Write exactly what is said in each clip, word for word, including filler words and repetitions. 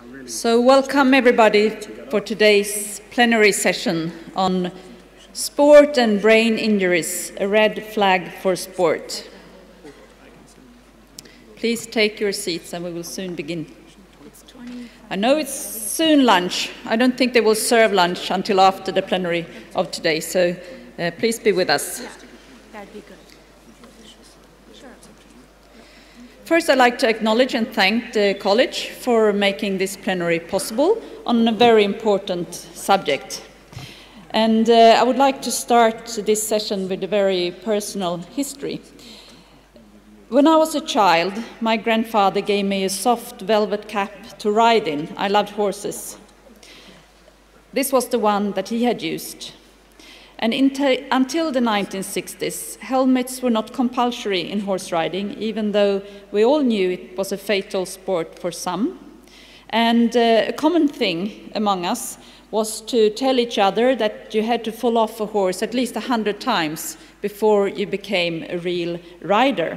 So welcome everybody for today's plenary session on sport and brain injuries, a red flag for sport. Please take your seats and we will soon begin. I know it's soon lunch. I don't think they will serve lunch until after the plenary of today, so uh, please be with us. Yeah, that'd be good. Sure. First, I'd like to acknowledge and thank the college for making this plenary possible on a very important subject. And uh, I would like to start this session with a very personal history. When I was a child, my grandfather gave me a soft velvet cap to ride in. I loved horses. This was the one that he had used. And until the nineteen sixties, helmets were not compulsory in horse riding, even though we all knew it was a fatal sport for some. And uh, a common thing among us was to tell each other that you had to fall off a horse at least a hundred times before you became a real rider.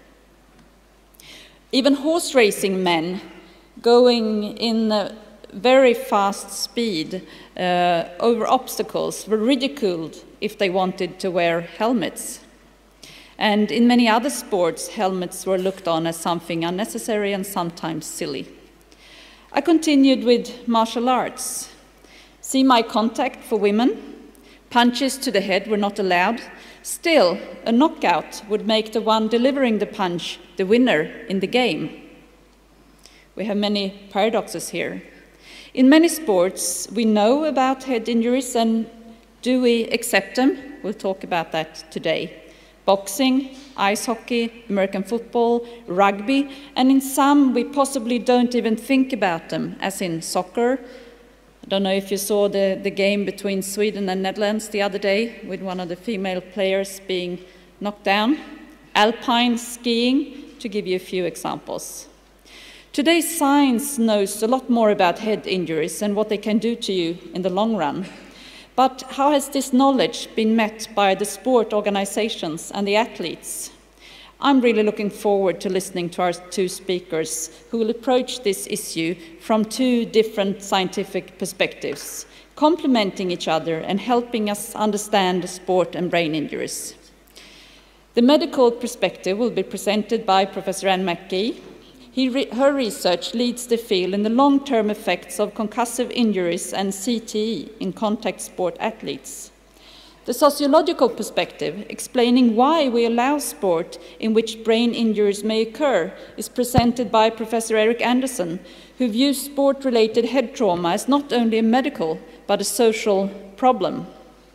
Even horse racing men going in a very fast speed uh, over obstacles were ridiculed if they wanted to wear helmets. And in many other sports, helmets were looked on as something unnecessary and sometimes silly. I continued with martial arts. See my contact for women. Punches to the head were not allowed. Still, a knockout would make the one delivering the punch the winner in the game. We have many paradoxes here. In many sports, we know about head injuries, and do we accept them? We'll talk about that today. Boxing, ice hockey, American football, rugby, and in some we possibly don't even think about them, as in soccer. I don't know if you saw the, the game between Sweden and Netherlands the other day with one of the female players being knocked down. Alpine skiing, to give you a few examples. Today's science knows a lot more about head injuries and what they can do to you in the long run. But how has this knowledge been met by the sport organizations and the athletes? I'm really looking forward to listening to our two speakers who will approach this issue from two different scientific perspectives, complementing each other and helping us understand sport and brain injuries. The medical perspective will be presented by Professor McKee. He re her research leads the field in the long-term effects of concussive injuries and C T E in contact sport athletes. The sociological perspective, explaining why we allow sport in which brain injuries may occur, is presented by Professor Eric Anderson, who views sport-related head trauma as not only a medical, but a social problem.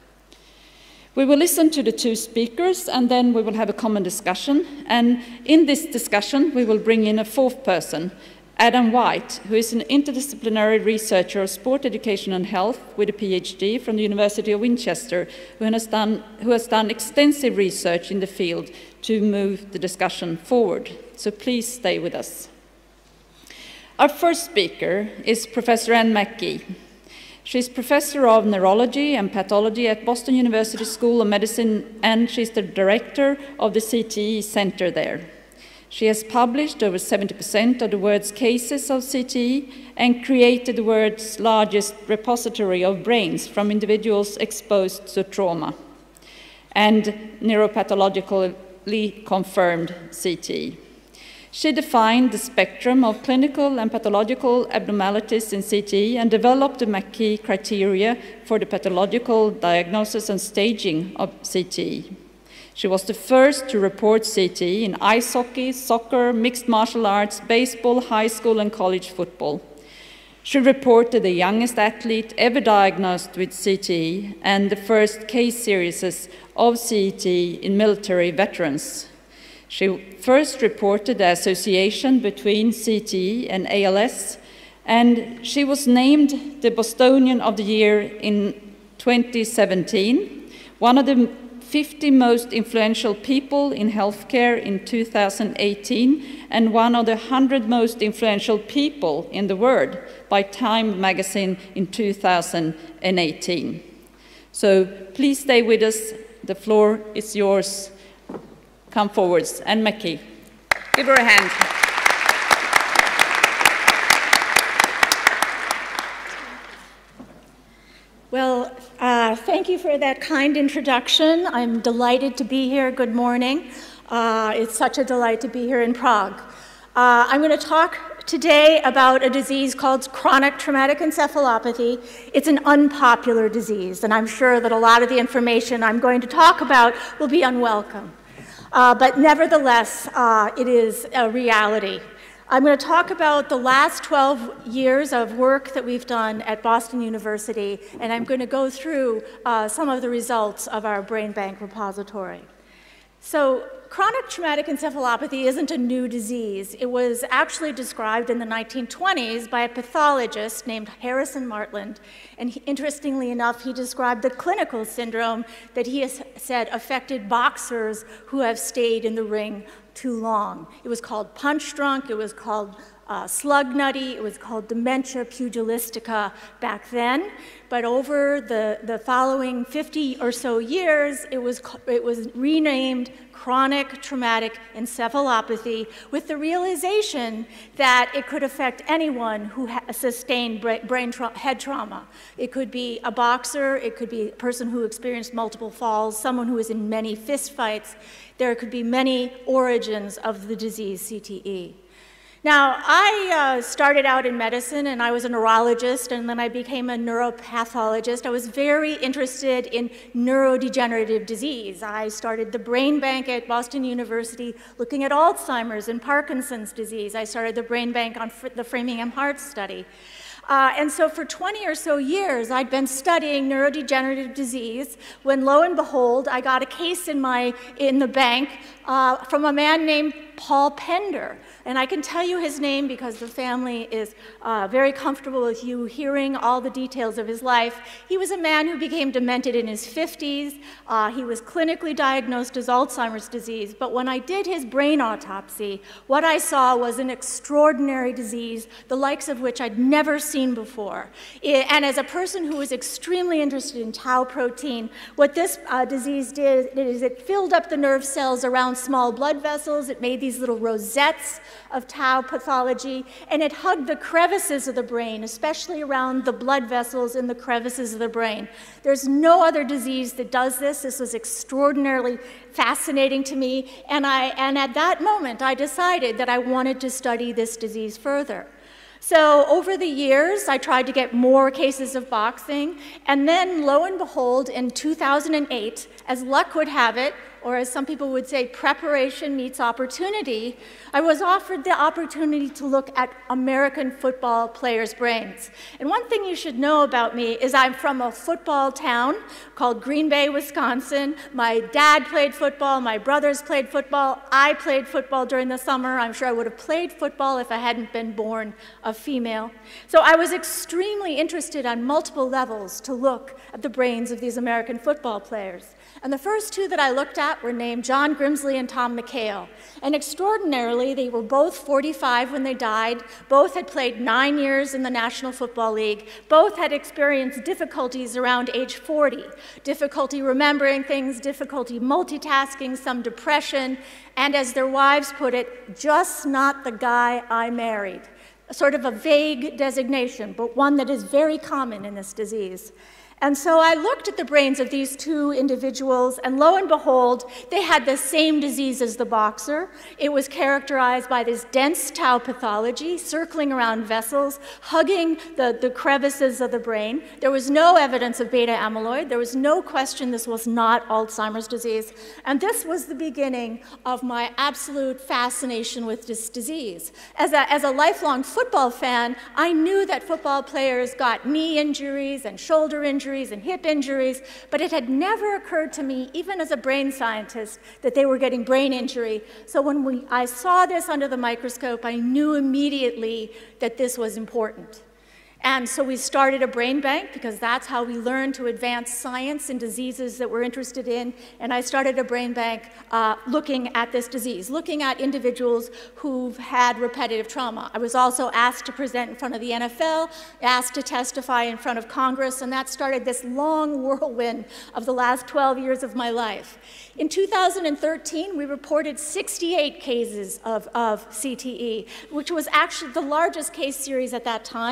We will listen to the two speakers, and then we will have a common discussion. And in this discussion, we will bring in a fourth person, Adam White, who is an interdisciplinary researcher of sport education and health with a PhD from the University of Winchester, who has done, who has done extensive research in the field to move the discussion forward. So please stay with us. Our first speaker is Professor McKee. She's professor of neurology and pathology at Boston University School of Medicine, and she's the director of the C T E Center there. She has published over seventy percent of the world's cases of C T E and created the world's largest repository of brains from individuals exposed to trauma and neuropathologically confirmed C T E. She defined the spectrum of clinical and pathological abnormalities in C T E and developed the McKee criteria for the pathological diagnosis and staging of C T E. She was the first to report C T E in ice hockey, soccer, mixed martial arts, baseball, high school, and college football. She reported the youngest athlete ever diagnosed with C T E and the first case series of C T E in military veterans. She first reported the association between C T E and A L S, and she was named the Bostonian of the Year in twenty seventeen, one of the fifty most influential people in healthcare in two thousand eighteen, and one of the one hundred most influential people in the world by Time magazine in two thousand eighteen. So please stay with us. The floor is yours. Come forwards. And McKee. Give her a hand. Uh, thank you for that kind introduction. I'm delighted to be here. Good morning. Uh, it's such a delight to be here in Prague. Uh, I'm going to talk today about a disease called chronic traumatic encephalopathy. It's an unpopular disease, and I'm sure that a lot of the information I'm going to talk about will be unwelcome. Uh, but nevertheless, uh, it is a reality. I'm going to talk about the last twelve years of work that we've done at Boston University, and I'm going to go through uh, some of the results of our brain bank repository. So, chronic traumatic encephalopathy isn't a new disease. It was actually described in the nineteen twenties by a pathologist named Harrison Martland, and he, interestingly enough, he described the clinical syndrome that he has said affected boxers who have stayed in the ring too long. It was called punch drunk, it was called uh, slug nutty, it was called dementia pugilistica back then, but over the, the following fifty or so years, it was, it was renamed chronic traumatic encephalopathy, with the realization that it could affect anyone who ha sustained bra brain tra head trauma. It could be a boxer, it could be a person who experienced multiple falls, someone who was in many fistfights. There could be many origins of the disease C T E. Now, I uh, started out in medicine, and I was a neurologist, and then I became a neuropathologist. I was very interested in neurodegenerative disease. I started the brain bank at Boston University looking at Alzheimer's and Parkinson's disease. I started the brain bank on fr the Framingham Heart Study. Uh, and so for twenty or so years, I'd been studying neurodegenerative disease when, lo and behold, I got a case in, my, in the bank uh, from a man named Paul Pender. And I can tell you his name because the family is uh, very comfortable with you hearing all the details of his life. He was a man who became demented in his fifties. Uh, he was clinically diagnosed as Alzheimer's disease. But when I did his brain autopsy, what I saw was an extraordinary disease, the likes of which I'd never seen before. It, and as a person who was extremely interested in tau protein, what this uh, disease did is it filled up the nerve cells around small blood vessels. It made these little rosettes of tau pathology, and it hugged the crevices of the brain, especially around the blood vessels in the crevices of the brain. There's no other disease that does this. This was extraordinarily fascinating to me, and, I, and at that moment, I decided that I wanted to study this disease further. So over the years, I tried to get more cases of boxing, and then lo and behold, in two thousand eight, as luck would have it, or as some people would say, preparation meets opportunity, I was offered the opportunity to look at American football players' brains. And one thing you should know about me is I'm from a football town called Green Bay, Wisconsin. My dad played football, my brothers played football, I played football during the summer. I'm sure I would have played football if I hadn't been born a female. So I was extremely interested on multiple levels to look at the brains of these American football players. And the first two that I looked at were named John Grimsley and Tom McHale. And extraordinarily, they were both forty-five when they died. Both had played nine years in the National Football League. Both had experienced difficulties around age forty. Difficulty remembering things, difficulty multitasking, some depression, and as their wives put it, just not the guy I married. Sort of a vague designation, but one that is very common in this disease. And so I looked at the brains of these two individuals, and lo and behold, they had the same disease as the boxer. It was characterized by this dense tau pathology, circling around vessels, hugging the, the crevices of the brain. There was no evidence of beta amyloid. There was no question this was not Alzheimer's disease. And this was the beginning of my absolute fascination with this disease. As a, as a lifelong football fan, I knew that football players got knee injuries and shoulder injuries and hip injuries, but it had never occurred to me, even as a brain scientist, that they were getting brain injury. So when we, I saw this under the microscope, I knew immediately that this was important. And so we started a brain bank because that's how we learn to advance science in diseases that we're interested in. And I started a brain bank uh, looking at this disease, looking at individuals who've had repetitive trauma. I was also asked to present in front of the N F L, asked to testify in front of Congress, and that started this long whirlwind of the last twelve years of my life. In two thousand thirteen, we reported sixty-eight cases of, of C T E, which was actually the largest case series at that time.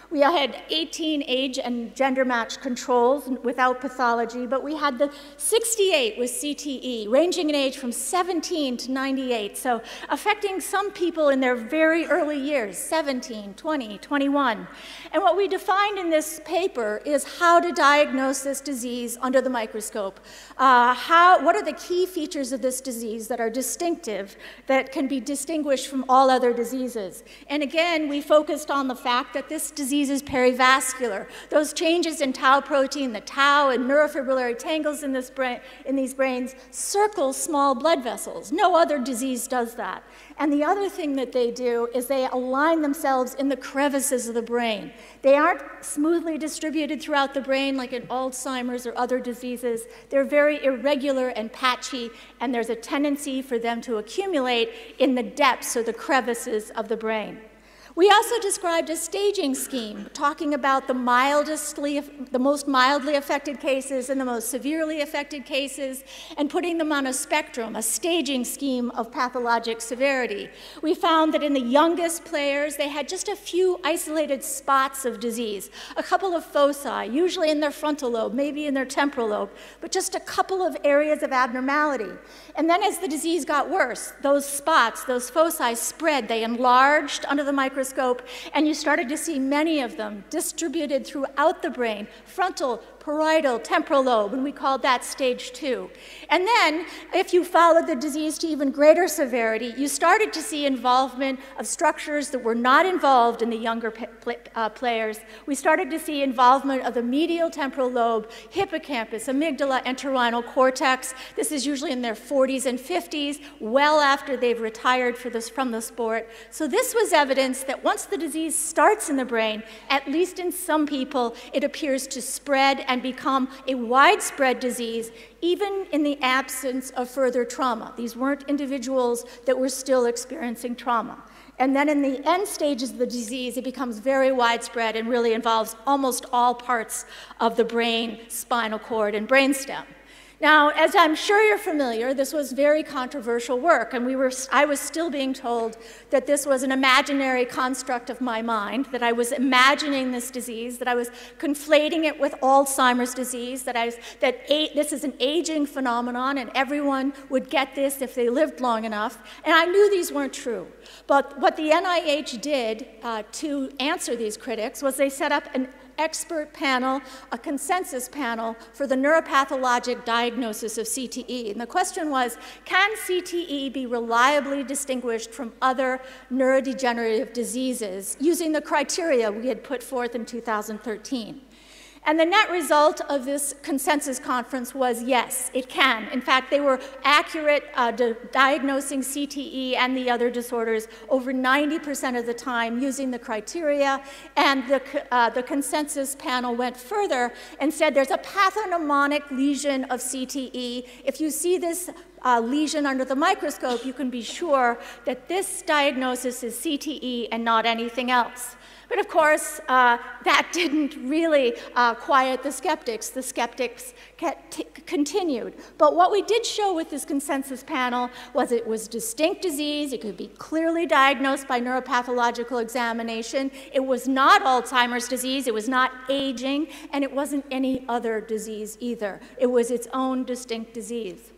We had eighteen age and gender matched controls without pathology, but we had the sixty-eight with C T E, ranging in age from seventeen to ninety-eight, so affecting some people in their very early years, seventeen, twenty, twenty-one. And what we defined in this paper is how to diagnose this disease under the microscope. Uh, how, what are the key features of this disease that are distinctive, that can be distinguished from all other diseases? And again, we focused on the fact that this disease is perivascular. Those changes in tau protein, the tau and neurofibrillary tangles in, this brain, in these brains circle small blood vessels. No other disease does that. And the other thing that they do is they align themselves in the crevices of the brain. They aren't smoothly distributed throughout the brain like in Alzheimer's or other diseases. They're very irregular and patchy, and there's a tendency for them to accumulate in the depths or the crevices of the brain. We also described a staging scheme, talking about the mildestly, the most mildly affected cases and the most severely affected cases, and putting them on a spectrum, a staging scheme of pathologic severity. We found that in the youngest players, they had just a few isolated spots of disease, a couple of foci, usually in their frontal lobe, maybe in their temporal lobe, but just a couple of areas of abnormality. And then as the disease got worse, those spots, those foci spread, they enlarged under the microscope, and you started to see many of them distributed throughout the brain, frontal, parietal, temporal lobe, and we called that stage two. And then, if you followed the disease to even greater severity, you started to see involvement of structures that were not involved in the younger uh, players. We started to see involvement of the medial temporal lobe, hippocampus, amygdala, entorhinal cortex. This is usually in their forties and fifties, well after they've retired for this, from the sport. So this was evidence that once the disease starts in the brain, at least in some people, it appears to spread and become a widespread disease, even in the absence of further trauma. These weren't individuals that were still experiencing trauma. And then in the end stages of the disease, it becomes very widespread and really involves almost all parts of the brain, spinal cord, and brainstem. Now, as I'm sure you're familiar, this was very controversial work, and we were, I was still being told that this was an imaginary construct of my mind, that I was imagining this disease, that I was conflating it with Alzheimer's disease, that, I was, that a, this is an aging phenomenon and everyone would get this if they lived long enough, and I knew these weren't true. But what the N I H did uh, to answer these critics was they set up an expert panel, a consensus panel for the neuropathologic diagnosis of C T E. And the question was, can C T E be reliably distinguished from other neurodegenerative diseases using the criteria we had put forth in two thousand thirteen? And the net result of this consensus conference was yes, it can. In fact, they were accurate uh, diagnosing C T E and the other disorders over ninety percent of the time using the criteria. And the, uh, the consensus panel went further and said there's a pathognomonic lesion of C T E. If you see this uh, lesion under the microscope, you can be sure that this diagnosis is C T E and not anything else. But of course, uh, that didn't really uh, quiet the skeptics. The skeptics continued. But what we did show with this consensus panel was it was distinct disease. It could be clearly diagnosed by neuropathological examination. It was not Alzheimer's disease. It was not aging. And it wasn't any other disease either. It was its own distinct disease.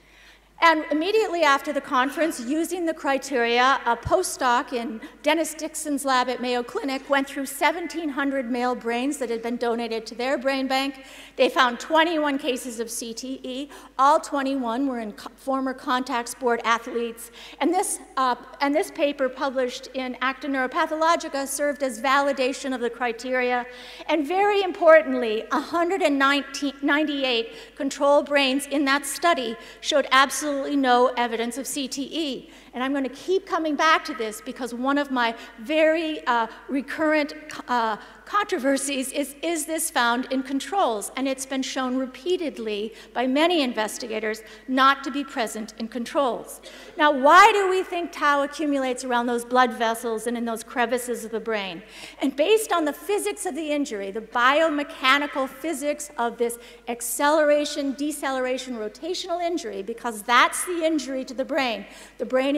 And immediately after the conference, using the criteria, a postdoc in Dennis Dixon's lab at Mayo Clinic went through seventeen hundred male brains that had been donated to their brain bank. They found twenty-one cases of C T E. All twenty-one were in co former contact sport athletes. And this, uh, and this paper published in Acta Neuropathologica served as validation of the criteria. And very importantly, one hundred ninety-eight control brains in that study showed absolutely absolutely no evidence of C T E. And I'm going to keep coming back to this because one of my very uh, recurrent uh, controversies is, is this found in controls? And it's been shown repeatedly by many investigators not to be present in controls. Now, why do we think tau accumulates around those blood vessels and in those crevices of the brain? And based on the physics of the injury, the biomechanical physics of this acceleration, deceleration, rotational injury, because that's the injury to the brain. The brain is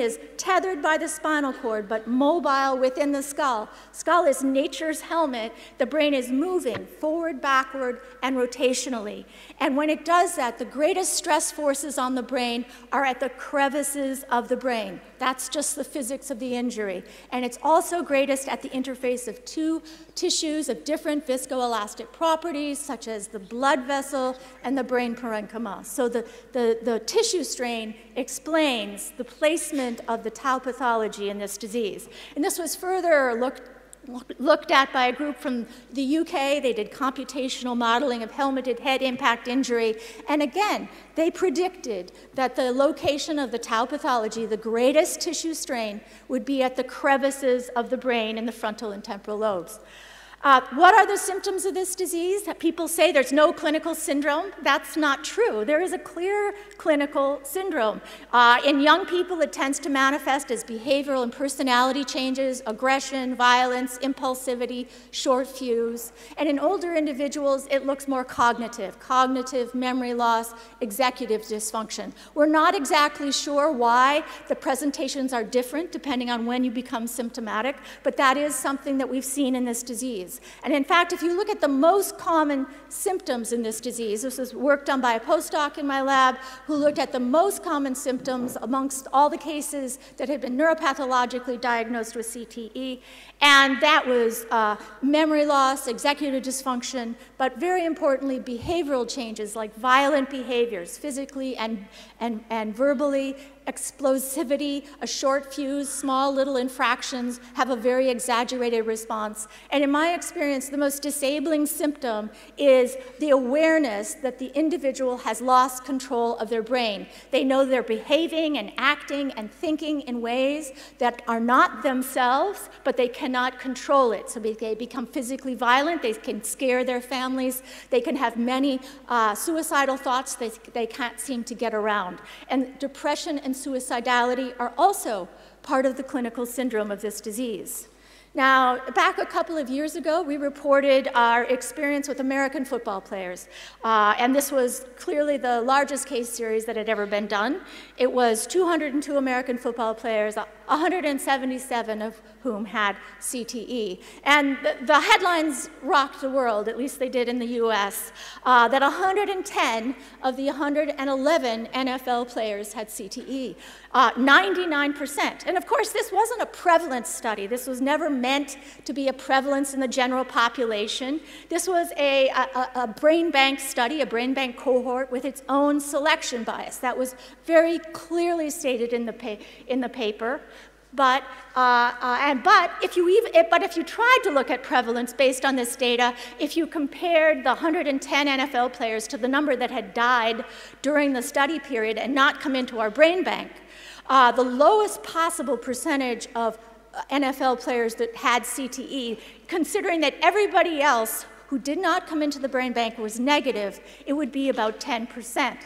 is tethered by the spinal cord, but mobile within the skull. Skull is nature's helmet. The brain is moving forward, backward, and rotationally. And when it does that, the greatest stress forces on the brain are at the crevices of the brain. That's just the physics of the injury. And it's also greatest at the interface of two tissues of different viscoelastic properties, such as the blood vessel and the brain parenchyma. So the, the, the tissue strain explains the placement of the tau pathology in this disease. And this was further looked looked at by a group from the U K. They did computational modeling of helmeted head impact injury. And again, they predicted that the location of the tau pathology, the greatest tissue strain, would be at the crevices of the brain in the frontal and temporal lobes. Uh, what are the symptoms of this disease? People say there's no clinical syndrome. That's not true. There is a clear clinical syndrome. Uh, in young people, it tends to manifest as behavioral and personality changes, aggression, violence, impulsivity, short fuse. And in older individuals, it looks more cognitive, cognitive, memory loss, executive dysfunction. We're not exactly sure why the presentations are different depending on when you become symptomatic, but that is something that we've seen in this disease. And in fact, if you look at the most common symptoms in this disease, this was work done by a postdoc in my lab who looked at the most common symptoms amongst all the cases that had been neuropathologically diagnosed with C T E, and that was uh, memory loss, executive dysfunction, but very importantly, behavioral changes like violent behaviors, physically and, and, and verbally, explosivity, a short fuse, small little infractions have a very exaggerated response. And in my experience, the most disabling symptom is the awareness that the individual has lost control of their brain. They know they're behaving and acting and thinking in ways that are not themselves, but they cannot control it. So they become physically violent, they can scare their families, they can have many uh, suicidal thoughts they, they can't seem to get around. And depression and suicidality are also part of the clinical syndrome of this disease. Now, back a couple of years ago, we reported our experience with American football players. Uh, and this was clearly the largest case series that had ever been done. It was two hundred two American football players, one hundred seventy-seven of whom had C T E. And the, the headlines rocked the world, at least they did in the U S, uh, that one hundred ten of the one hundred eleven N F L players had C T E, uh, ninety-nine percent. And of course, this wasn't a prevalence study. This was never meant to be a prevalence in the general population. This was a, a, a brain bank study, a brain bank cohort with its own selection bias. That was very clearly stated in the, pa in the paper. But, uh, uh, and, but, if you even, but if you tried to look at prevalence based on this data, if you compared the one hundred ten N F L players to the number that had died during the study period and not come into our brain bank, uh, the lowest possible percentage of N F L players that had C T E, considering that everybody else who did not come into the brain bank was negative, it would be about ten percent.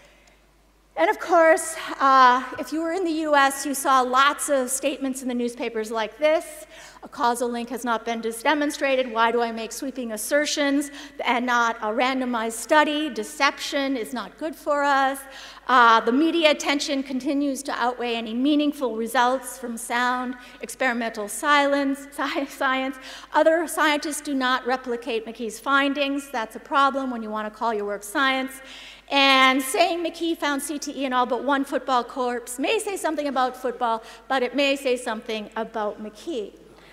And of course, uh, if you were in the U S, you saw lots of statements in the newspapers like this: a causal link has not been demonstrated. Why do I make sweeping assertions and not a randomized study? Deception is not good for us. Uh, the media attention continues to outweigh any meaningful results from sound experimental silence, science. Other scientists do not replicate McKee's findings. That's a problem when you want to call your work science. And saying McKee found C T E in all but one football corpse may say something about football, but it may say something about McKee.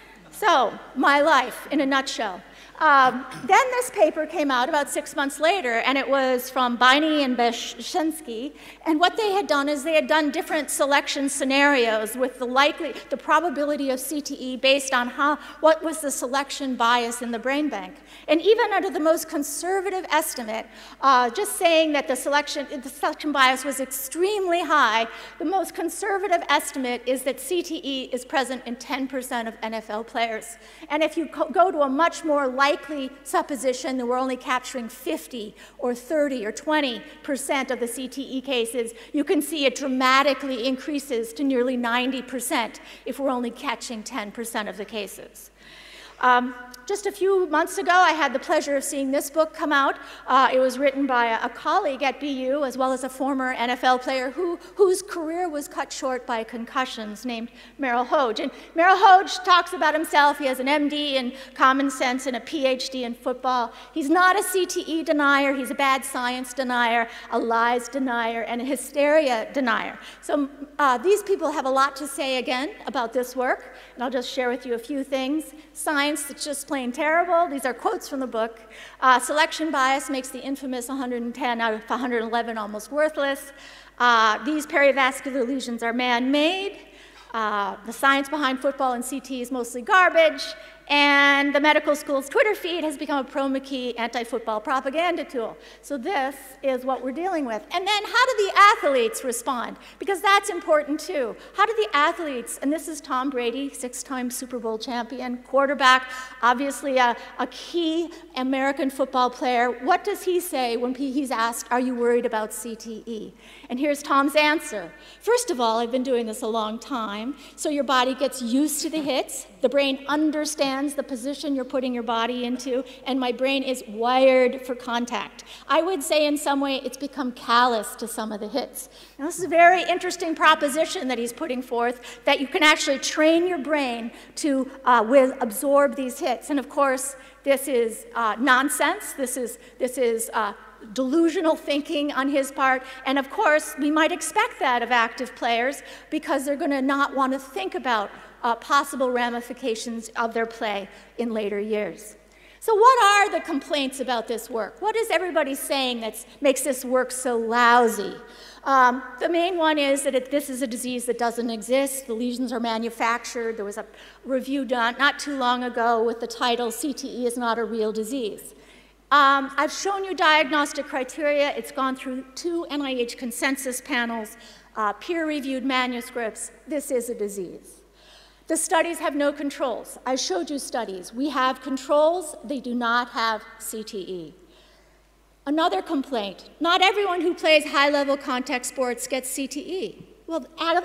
So, my life in a nutshell. Um, then this paper came out about six months later, and it was from Bini and Wisniewski. And what they had done is they had done different selection scenarios with the likely, the probability of C T E based on how, what was the selection bias in the brain bank. And even under the most conservative estimate, uh, just saying that the selection, the selection bias was extremely high, the most conservative estimate is that C T E is present in ten percent of N F L players. And if you go to a much more likely supposition that we're only capturing fifty or thirty or twenty percent of the C T E cases, you can see it dramatically increases to nearly ninety percent if we're only catching ten percent of the cases. Um, Just a few months ago, I had the pleasure of seeing this book come out. Uh, it was written by a, a colleague at B U, as well as a former N F L player who, whose career was cut short by concussions, named Merrill Hoge. And Merrill Hoge talks about himself. He has an M D in common sense and a P H D in football. He's not a C T E denier. He's a bad science denier, a lies denier, and a hysteria denier. So uh, these people have a lot to say, again, about this work. And I'll just share with you a few things. Science that's just plain terrible. These are quotes from the book. Uh, selection bias makes the infamous one hundred ten out of one hundred eleven almost worthless. Uh, these perivascular lesions are man-made. Uh, the science behind football and C T is mostly garbage. And the medical school's Twitter feed has become a pro-McKee anti-football propaganda tool. So this is what we're dealing with. And then how do the athletes respond? Because that's important too. How do the athletes, and this is Tom Brady, six-time Super Bowl champion, quarterback, obviously a, a key American football player. What does he say when he's asked, are you worried about C T E? And here's Tom's answer. First of all, I've been doing this a long time, so your body gets used to the hits. The brain understands the position you're putting your body into, and my brain is wired for contact. I would say in some way it's become callous to some of the hits. Now, this is a very interesting proposition that he's putting forth, that you can actually train your brain to uh, with, absorb these hits. And of course, this is uh, nonsense. This is, this is uh, delusional thinking on his part. And of course, we might expect that of active players because they're going to not want to think about Uh, possible ramifications of their play in later years. So what are the complaints about this work? What is everybody saying that makes this work so lousy? Um, the main one is that it, this is a disease that doesn't exist. The lesions are manufactured. There was a review done not too long ago with the title, C T E is not a real disease. Um, I've shown you diagnostic criteria. It's gone through two N I H consensus panels, uh, peer-reviewed manuscripts. This is a disease. The studies have no controls. I showed you studies. We have controls. They do not have C T E. Another complaint, not everyone who plays high-level contact sports gets C T E. Well,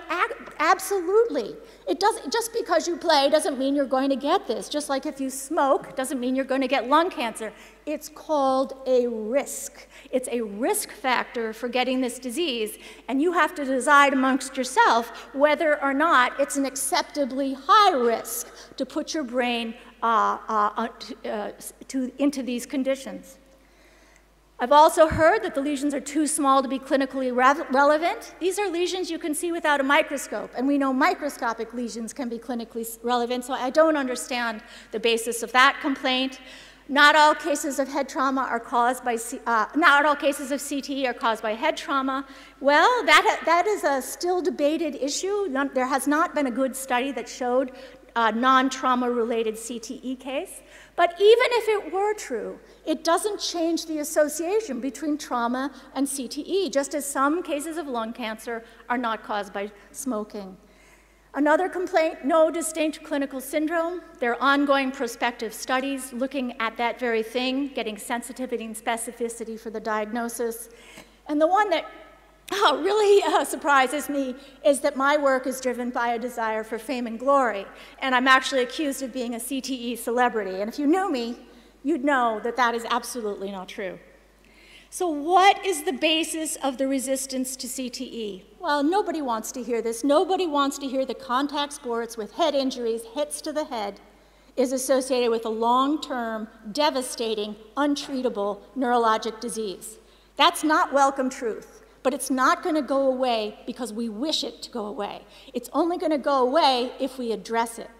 absolutely. It doesn't, just because you play doesn't mean you're going to get this. Just like if you smoke doesn't mean you're going to get lung cancer. It's called a risk. It's a risk factor for getting this disease, and you have to decide amongst yourself whether or not it's an acceptably high risk to put your brain uh, uh, uh, to, into these conditions. I've also heard that the lesions are too small to be clinically re relevant. These are lesions you can see without a microscope, and we know microscopic lesions can be clinically relevant, so I don't understand the basis of that complaint. Not all cases of head trauma are caused by, C uh, not all cases of C T E are caused by head trauma. Well, that, that is a still debated issue. None, there has not been a good study that showed a non-trauma related C T E case. But even if it were true, it doesn't change the association between trauma and C T E, just as some cases of lung cancer are not caused by smoking. Another complaint, no distinct clinical syndrome. There are ongoing prospective studies looking at that very thing, getting sensitivity and specificity for the diagnosis. And the one that uh, really uh, surprises me is that my work is driven by a desire for fame and glory. And I'm actually accused of being a C T E celebrity. And if you knew me, you'd know that that is absolutely not true. So what is the basis of the resistance to C T E? Well, nobody wants to hear this. Nobody wants to hear that contact sports with head injuries, hits to the head, is associated with a long-term, devastating, untreatable neurologic disease. That's not welcome truth, but it's not going to go away because we wish it to go away. It's only going to go away if we address it.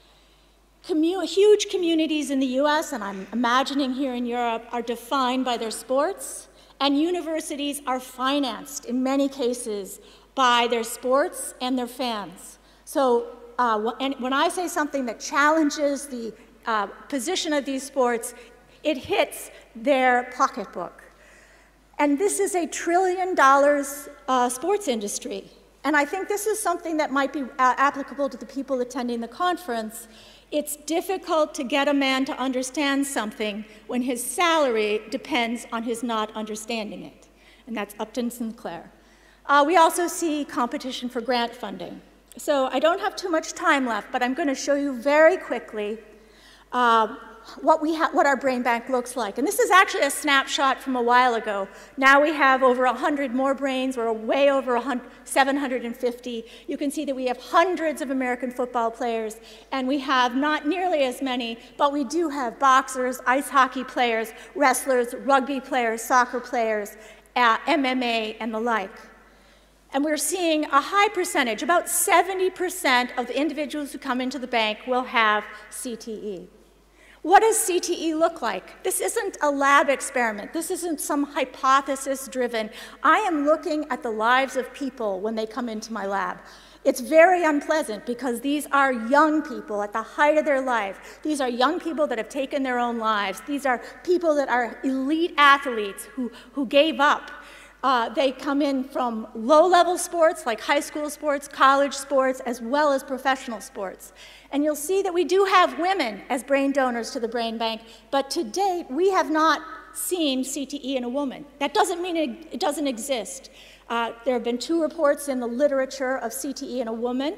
Commu- huge communities in the U S, and I'm imagining here in Europe, are defined by their sports, and universities are financed, in many cases, by their sports and their fans. So uh, and when I say something that challenges the uh, position of these sports, it hits their pocketbook. And this is a trillion dollars uh, sports industry. And I think this is something that might be uh, applicable to the people attending the conference. It's difficult to get a man to understand something when his salary depends on his not understanding it. And that's Upton Sinclair. Uh, we also see competition for grant funding. So I don't have too much time left, but I'm going to show you very quickly uh, what, we what our brain bank looks like. And this is actually a snapshot from a while ago. Now we have over one hundred more brains. We're way over seven hundred fifty. You can see that we have hundreds of American football players, and we have not nearly as many, but we do have boxers, ice hockey players, wrestlers, rugby players, soccer players, uh, M M A, and the like. And we're seeing a high percentage, about seventy percent of the individuals who come into the bank will have C T E. What does C T E look like? This isn't a lab experiment. This isn't some hypothesis-driven. I am looking at the lives of people when they come into my lab. It's very unpleasant because these are young people at the height of their life. These are young people that have taken their own lives. These are people that are elite athletes who, who gave up. Uh, they come in from low-level sports like high school sports, college sports, as well as professional sports. And you'll see that we do have women as brain donors to the brain bank, but to date, we have not seen C T E in a woman. That doesn't mean it, it doesn't exist. Uh, there have been two reports in the literature of C T E in a woman,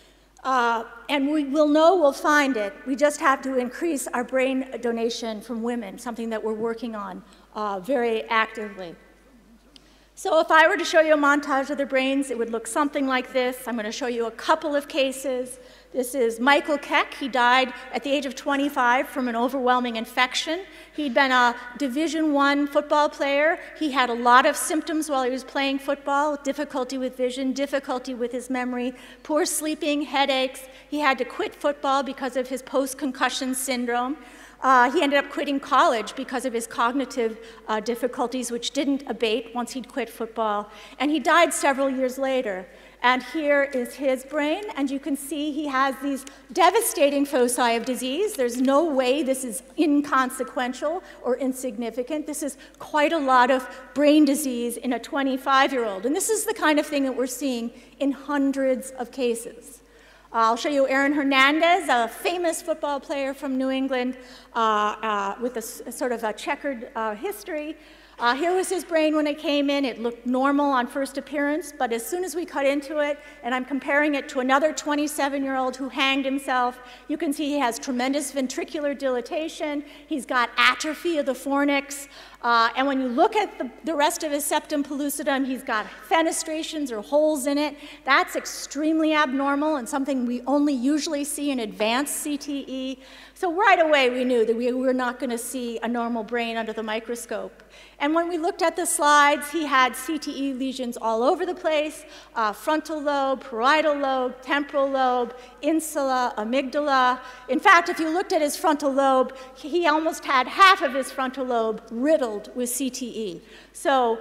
uh, and we will know we'll find it. We just have to increase our brain donation from women, something that we're working on uh, very actively. So if I were to show you a montage of the brains, it would look something like this. I'm going to show you a couple of cases. This is Michael Keck. He died at the age of twenty-five from an overwhelming infection. He'd been a Division One football player. He had a lot of symptoms while he was playing football: difficulty with vision, difficulty with his memory, poor sleeping, headaches. He had to quit football because of his post-concussion syndrome. Uh, he ended up quitting college because of his cognitive uh, difficulties, which didn't abate once he'd quit football. And he died several years later. And here is his brain, and you can see he has these devastating foci of disease. There's no way this is inconsequential or insignificant. This is quite a lot of brain disease in a twenty-five-year-old. And this is the kind of thing that we're seeing in hundreds of cases. I'll show you Aaron Hernandez, a famous football player from New England uh, uh, with a, a sort of a checkered uh, history. Uh, here was his brain when it came in. It looked normal on first appearance, but as soon as we cut into it, and I'm comparing it to another twenty-seven-year-old who hanged himself, you can see he has tremendous ventricular dilatation. He's got atrophy of the fornix. Uh, and when you look at the, the rest of his septum pellucidum, he's got fenestrations or holes in it. That's extremely abnormal and something we only usually see in advanced C T E. So right away we knew that we were not going to see a normal brain under the microscope. And when we looked at the slides, he had C T E lesions all over the place: uh, frontal lobe, parietal lobe, temporal lobe, insula, amygdala. In fact, if you looked at his frontal lobe, he almost had half of his frontal lobe riddled with C T E. So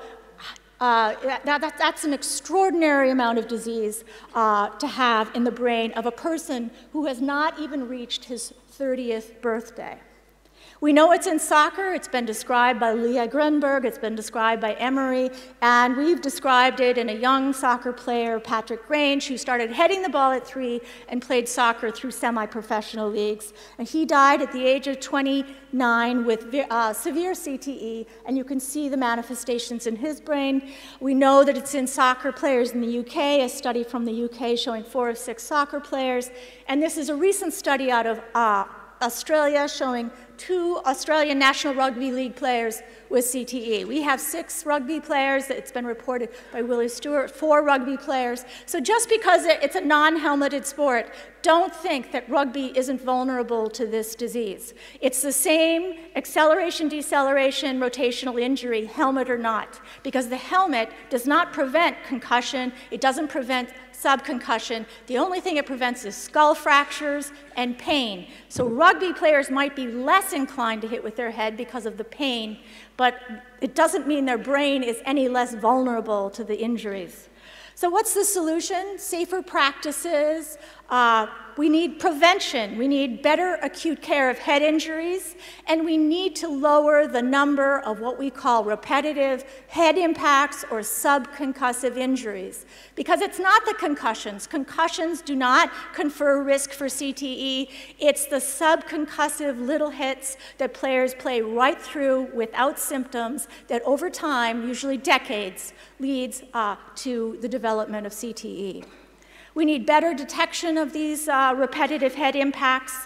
uh, that, that, that's an extraordinary amount of disease uh, to have in the brain of a person who has not even reached his thirtieth birthday. We know it's in soccer. It's been described by Leah Grenberg. It's been described by Emery. And we've described it in a young soccer player, Patrick Grange, who started heading the ball at three and played soccer through semi-professional leagues. And he died at the age of twenty-nine with uh, severe C T E. And you can see the manifestations in his brain. We know that it's in soccer players in the U K, a study from the U K showing four of six soccer players. And this is a recent study out of uh, Australia showing two Australian National Rugby League players with C T E. We have six rugby players. It's been reported by Willie Stewart, four rugby players. So just because it's a non-helmeted sport, don't think that rugby isn't vulnerable to this disease. It's the same acceleration, deceleration, rotational injury, helmet or not, because the helmet does not prevent concussion. It doesn't prevent subconcussion. The only thing it prevents is skull fractures and pain. So rugby players might be less inclined to hit with their head because of the pain, but it doesn't mean their brain is any less vulnerable to the injuries. So what's the solution? Safer practices. Uh, we need prevention. We need better acute care of head injuries, and we need to lower the number of what we call repetitive head impacts or subconcussive injuries, because it's not the concussions. Concussions do not confer risk for C T E. It's the subconcussive little hits that players play right through without symptoms that over time, usually decades, leads uh, to the development of C T E. We need better detection of these uh, repetitive head impacts,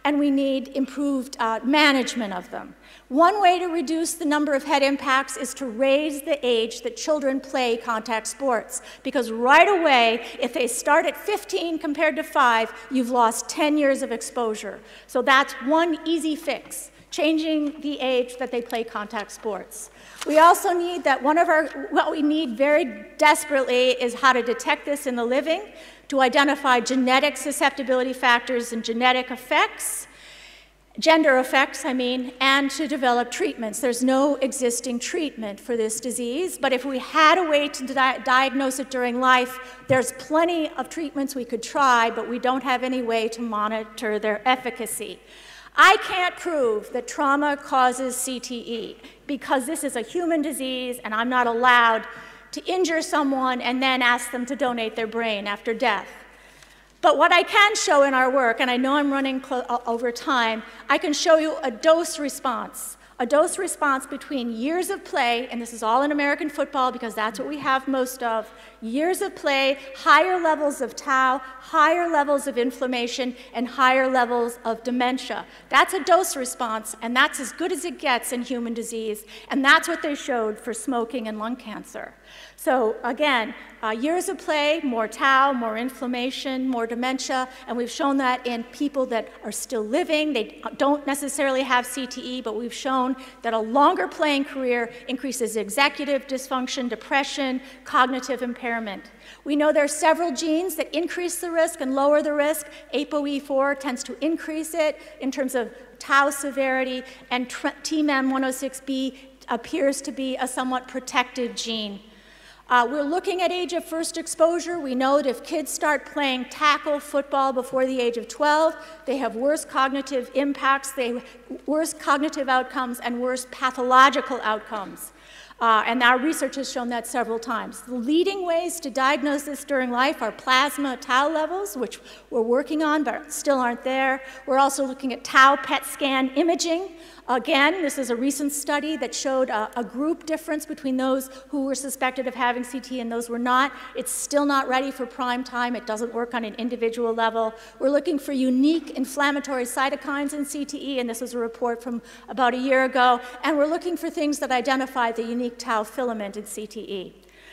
and we need improved uh, management of them. One way to reduce the number of head impacts is to raise the age that children play contact sports, because right away, if they start at fifteen compared to five, you've lost ten years of exposure. So that's one easy fix, changing the age that they play contact sports. We also need that one of our, what we need very desperately is how to detect this in the living, to identify genetic susceptibility factors and genetic effects, gender effects, I mean, and to develop treatments. There's no existing treatment for this disease, but if we had a way to di diagnose it during life, there's plenty of treatments we could try, but we don't have any way to monitor their efficacy. I can't prove that trauma causes C T E because this is a human disease and I'm not allowed to injure someone and then ask them to donate their brain after death. But what I can show in our work, and I know I'm running over time, I can show you a dose response. A dose response between years of play, and this is all in American football because that's what we have most of, years of play, higher levels of tau, higher levels of inflammation, and higher levels of dementia. That's a dose response, and that's as good as it gets in human disease, and that's what they showed for smoking and lung cancer. So again, uh, years of play, more tau, more inflammation, more dementia, and we've shown that in people that are still living. They don't necessarily have C T E, but we've shown that a longer playing career increases executive dysfunction, depression, cognitive impairment. We know there are several genes that increase the risk and lower the risk. A P O E four tends to increase it in terms of tau severity, and T M E M one oh six B appears to be a somewhat protective gene. Uh, we're looking at age of first exposure. We know that if kids start playing tackle football before the age of twelve, they have worse cognitive impacts, they have worse cognitive outcomes, and worse pathological outcomes. Uh, and our research has shown that several times. The leading ways to diagnose this during life are plasma tau levels, which we're working on but still aren't there. We're also looking at tau P E T scan imaging. Again, this is a recent study that showed a, a group difference between those who were suspected of having C T E and those were not. It's still not ready for prime time. It doesn't work on an individual level. We're looking for unique inflammatory cytokines in C T E, and this was a report from about a year ago. And we're looking for things that identify the unique tau filament in C T E.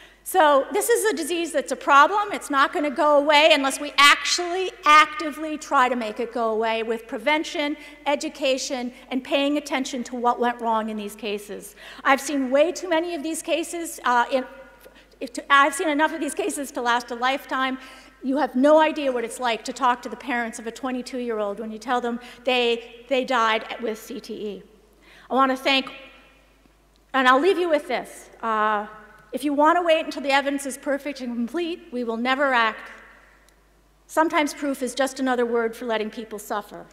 So this is a disease that's a problem. It's not going to go away unless we actually actively try to make it go away with prevention, education, and paying attention to what went wrong in these cases. I've seen way too many of these cases. Uh, in, if to, I've seen enough of these cases to last a lifetime. You have no idea what it's like to talk to the parents of a twenty-two-year-old when you tell them they, they died with C T E. I want to thank, and I'll leave you with this. Uh, If you want to wait until the evidence is perfect and complete, we will never act. Sometimes proof is just another word for letting people suffer.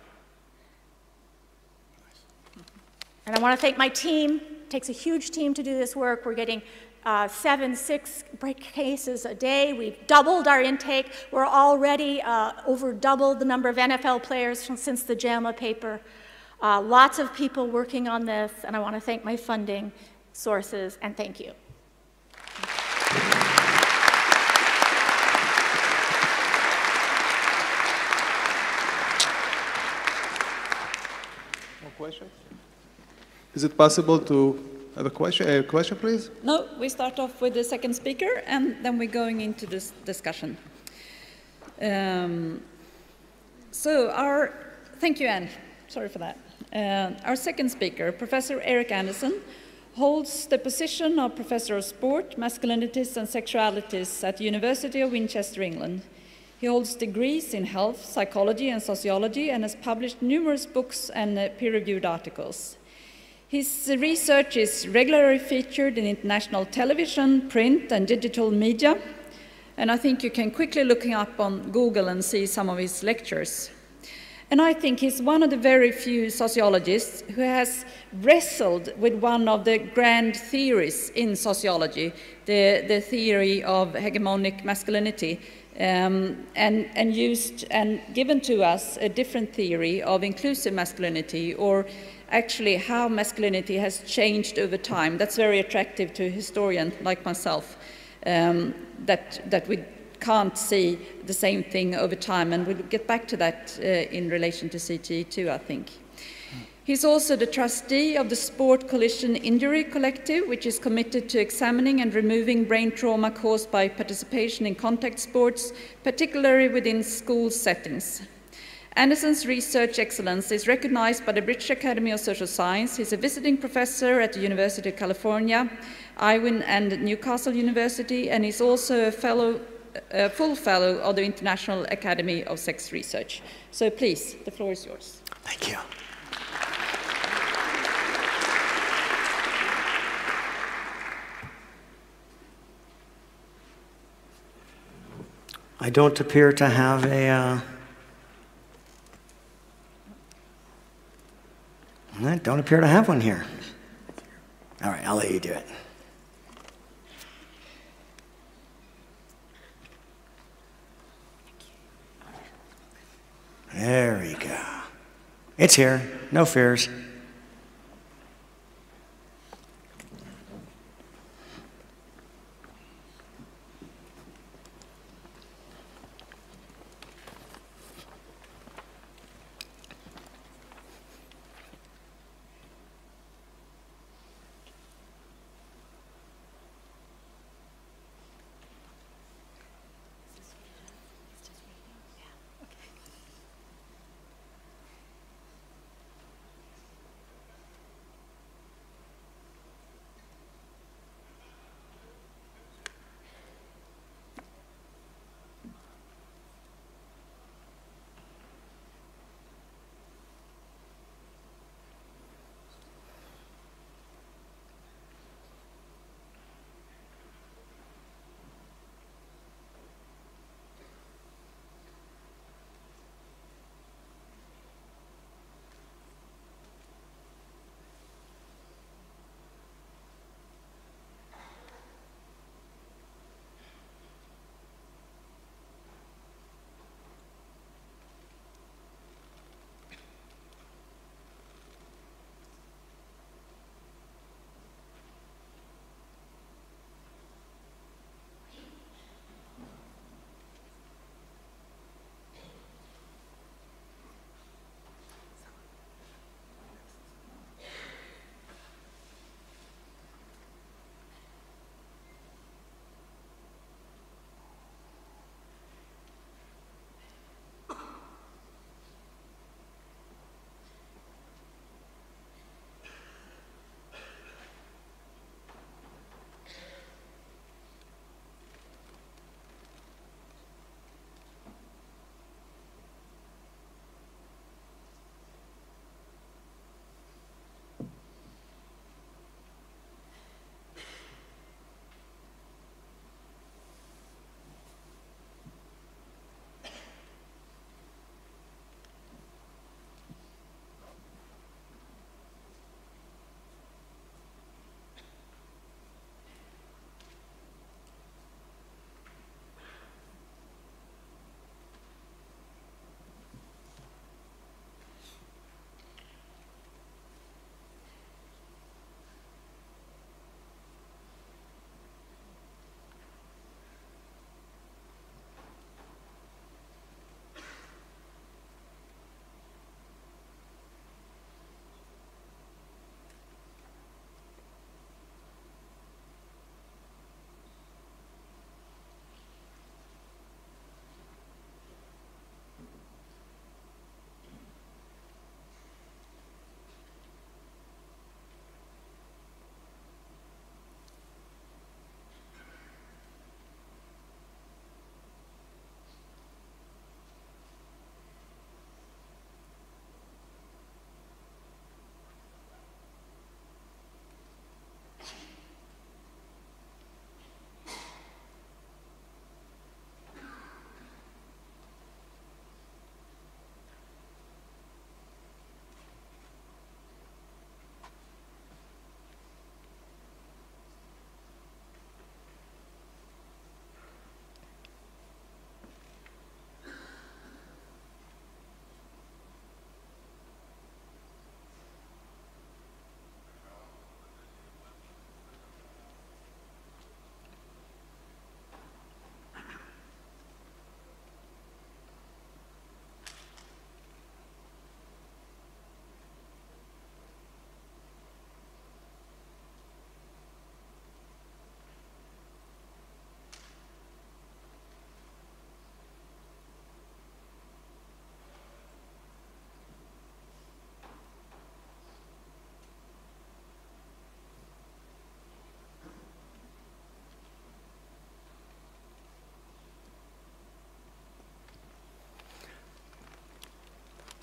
And I want to thank my team. It takes a huge team to do this work. We're getting uh, seven, six break cases a day. We've doubled our intake. We're already uh, over doubled the number of N F L players from, since the JAMA paper. Uh, lots of people working on this, and I want to thank my funding sources, and thank you. More questions? Is it possible to have a question, a question, please? No, we start off with the second speaker, and then we're going into this discussion. Um, so our, thank you, Anne. Sorry for that. Uh, our second speaker, Professor Eric Anderson, holds the position of Professor of Sport, Masculinities and Sexualities at the University of Winchester, England. He holds degrees in health, psychology and sociology and has published numerous books and uh, peer-reviewed articles. His uh, research is regularly featured in international television, print and digital media, and I think you can quickly look him up on Google and see some of his lectures. And I think he's one of the very few sociologists who has wrestled with one of the grand theories in sociology, the, the theory of hegemonic masculinity, um, and, and used and given to us a different theory of inclusive masculinity, or actually how masculinity has changed over time. That's very attractive to a historian like myself, um, that, that we can't see the same thing over time, and we'll get back to that uh, in relation to C T E too, I think. He's also the trustee of the Sport Collision Injury Collective, which is committed to examining and removing brain trauma caused by participation in contact sports, particularly within school settings. Anderson's research excellence is recognized by the British Academy of Social Science. He's a visiting professor at the University of California, Irwin and Newcastle University, and he's also a fellow, a full fellow of the International Academy of Sex Research. So please, the floor is yours. Thank you. I don't appear to have a, uh, I don't appear to have one here. All right, I'll let you do it. There we go. It's here, no fears.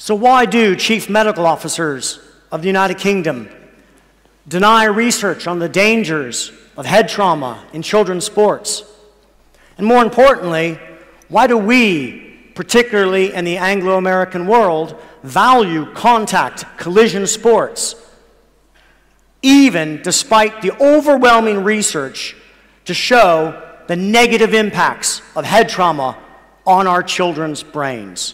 So why do chief medical officers of the United Kingdom deny research on the dangers of head trauma in children's sports? And more importantly, why do we, particularly in the Anglo-American world, value contact collision sports, even despite the overwhelming research to show the negative impacts of head trauma on our children's brains?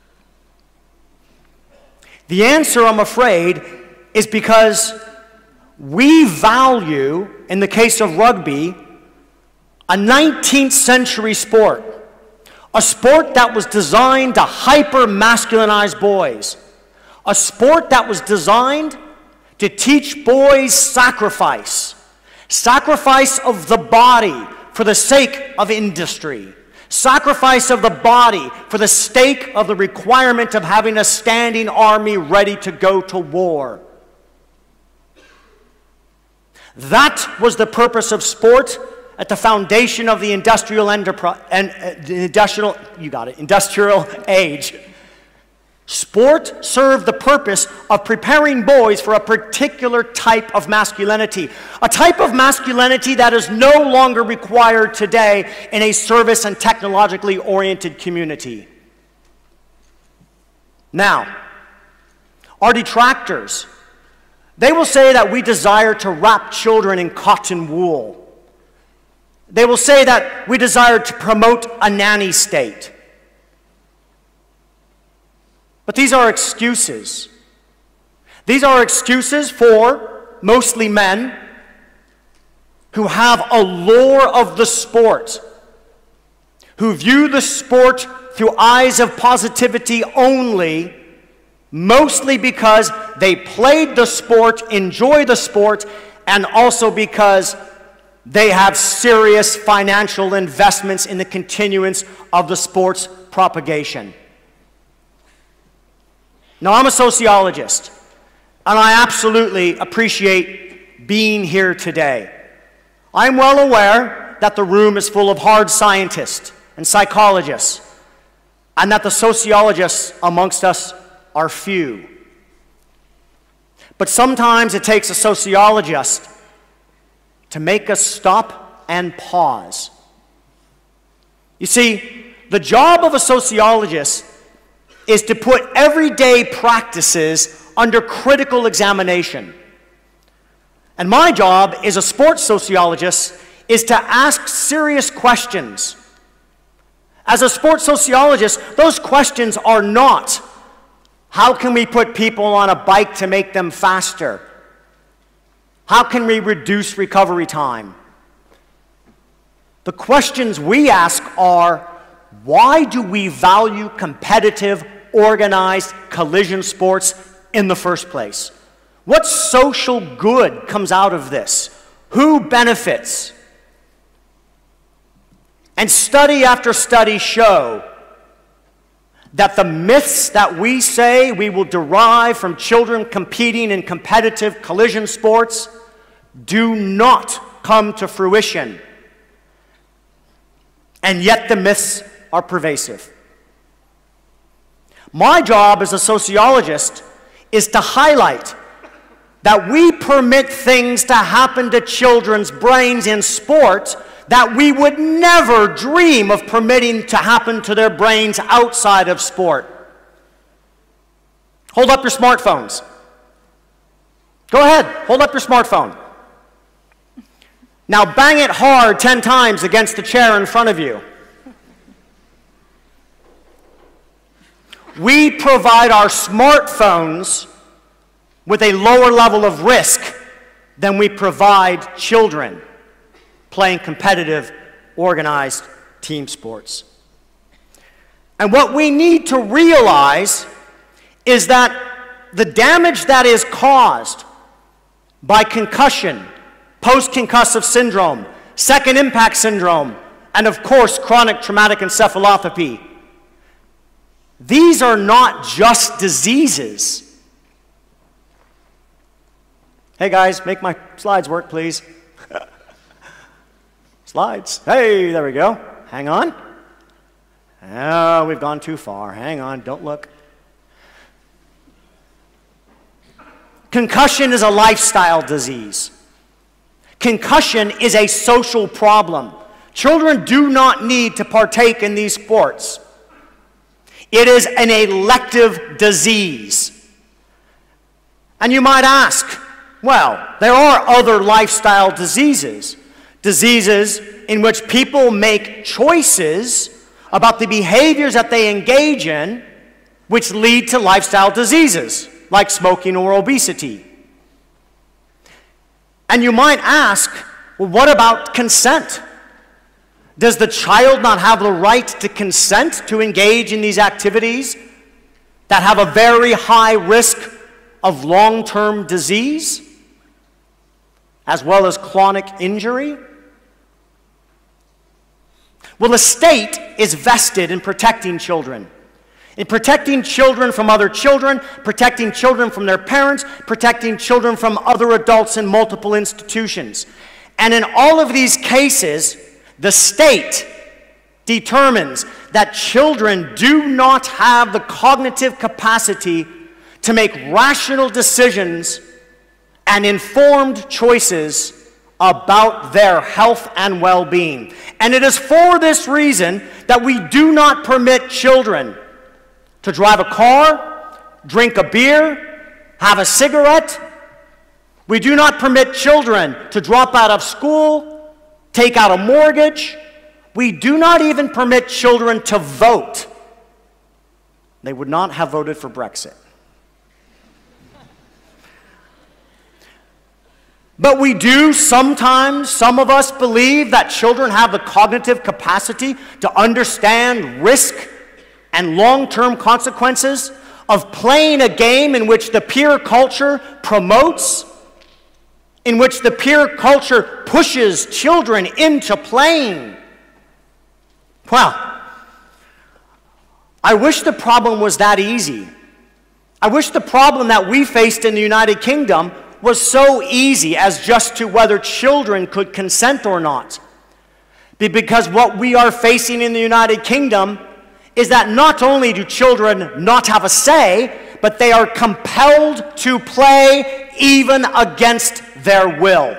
The answer, I'm afraid, is because we value, in the case of rugby, a nineteenth century sport, a sport that was designed to hyper-masculinize boys, a sport that was designed to teach boys sacrifice, sacrifice of the body for the sake of industry, sacrifice of the body for the sake of the requirement of having a standing army ready to go to war. That was the purpose of sport at the foundation of the industrial enterprise and uh, the industrial, you got it, industrial age. Sport served the purpose of preparing boys for a particular type of masculinity, a type of masculinity that is no longer required today in a service and technologically oriented community. Now, our detractors, they will say that we desire to wrap children in cotton wool. They will say that we desire to promote a nanny state. But these are excuses. These are excuses for mostly men who have a lore of the sport, who view the sport through eyes of positivity only, mostly because they played the sport, enjoy the sport, and also because they have serious financial investments in the continuance of the sport's propagation. Now, I'm a sociologist, and I absolutely appreciate being here today. I'm well aware that the room is full of hard scientists and psychologists, and that the sociologists amongst us are few. But sometimes it takes a sociologist to make us stop and pause. You see, the job of a sociologist is to put everyday practices under critical examination. And my job as a sports sociologist is to ask serious questions. As a sports sociologist, those questions are not, how can we put people on a bike to make them faster? How can we reduce recovery time? The questions we ask are, why do we value competitive, organized collision sports in the first place? What social good comes out of this? Who benefits? And study after study show that the myths that we say we will derive from children competing in competitive collision sports do not come to fruition. And yet the myths are pervasive. My job as a sociologist is to highlight that we permit things to happen to children's brains in sport that we would never dream of permitting to happen to their brains outside of sport. Hold up your smartphones. Go ahead, hold up your smartphone. Now bang it hard ten times against the chair in front of you. We provide our smartphones with a lower level of risk than we provide children playing competitive, organized team sports. And what we need to realize is that the damage that is caused by concussion, post-concussive syndrome, second impact syndrome, and of course chronic traumatic encephalopathy, these are not just diseases. Hey guys, make my slides work, please. Slides. Hey, there we go. Hang on. Oh, we've gone too far. Hang on, don't look. Concussion is a lifestyle disease. Concussion is a social problem. Children do not need to partake in these sports. It is an elective disease. And you might ask, well, there are other lifestyle diseases, diseases in which people make choices about the behaviors that they engage in which lead to lifestyle diseases, like smoking or obesity. And you might ask, well, what about consent? Does the child not have the right to consent to engage in these activities that have a very high risk of long-term disease, as well as chronic injury? Well, the state is vested in protecting children. In protecting children from other children, protecting children from their parents, protecting children from other adults in multiple institutions. And in all of these cases, the state determines that children do not have the cognitive capacity to make rational decisions and informed choices about their health and well-being. And it is for this reason that we do not permit children to drive a car, drink a beer, have a cigarette. We do not permit children to drop out of school, take out a mortgage. We do not even permit children to vote. They would not have voted for Brexit. But we do sometimes, some of us believe that children have the cognitive capacity to understand risk and long-term consequences of playing a game in which the peer culture promotes, in which the peer culture pushes children into playing. Well, I wish the problem was that easy. I wish the problem that we faced in the United Kingdom was so easy as just to whether children could consent or not. Because what we are facing in the United Kingdom is that not only do children not have a say, but they are compelled to play even against their will.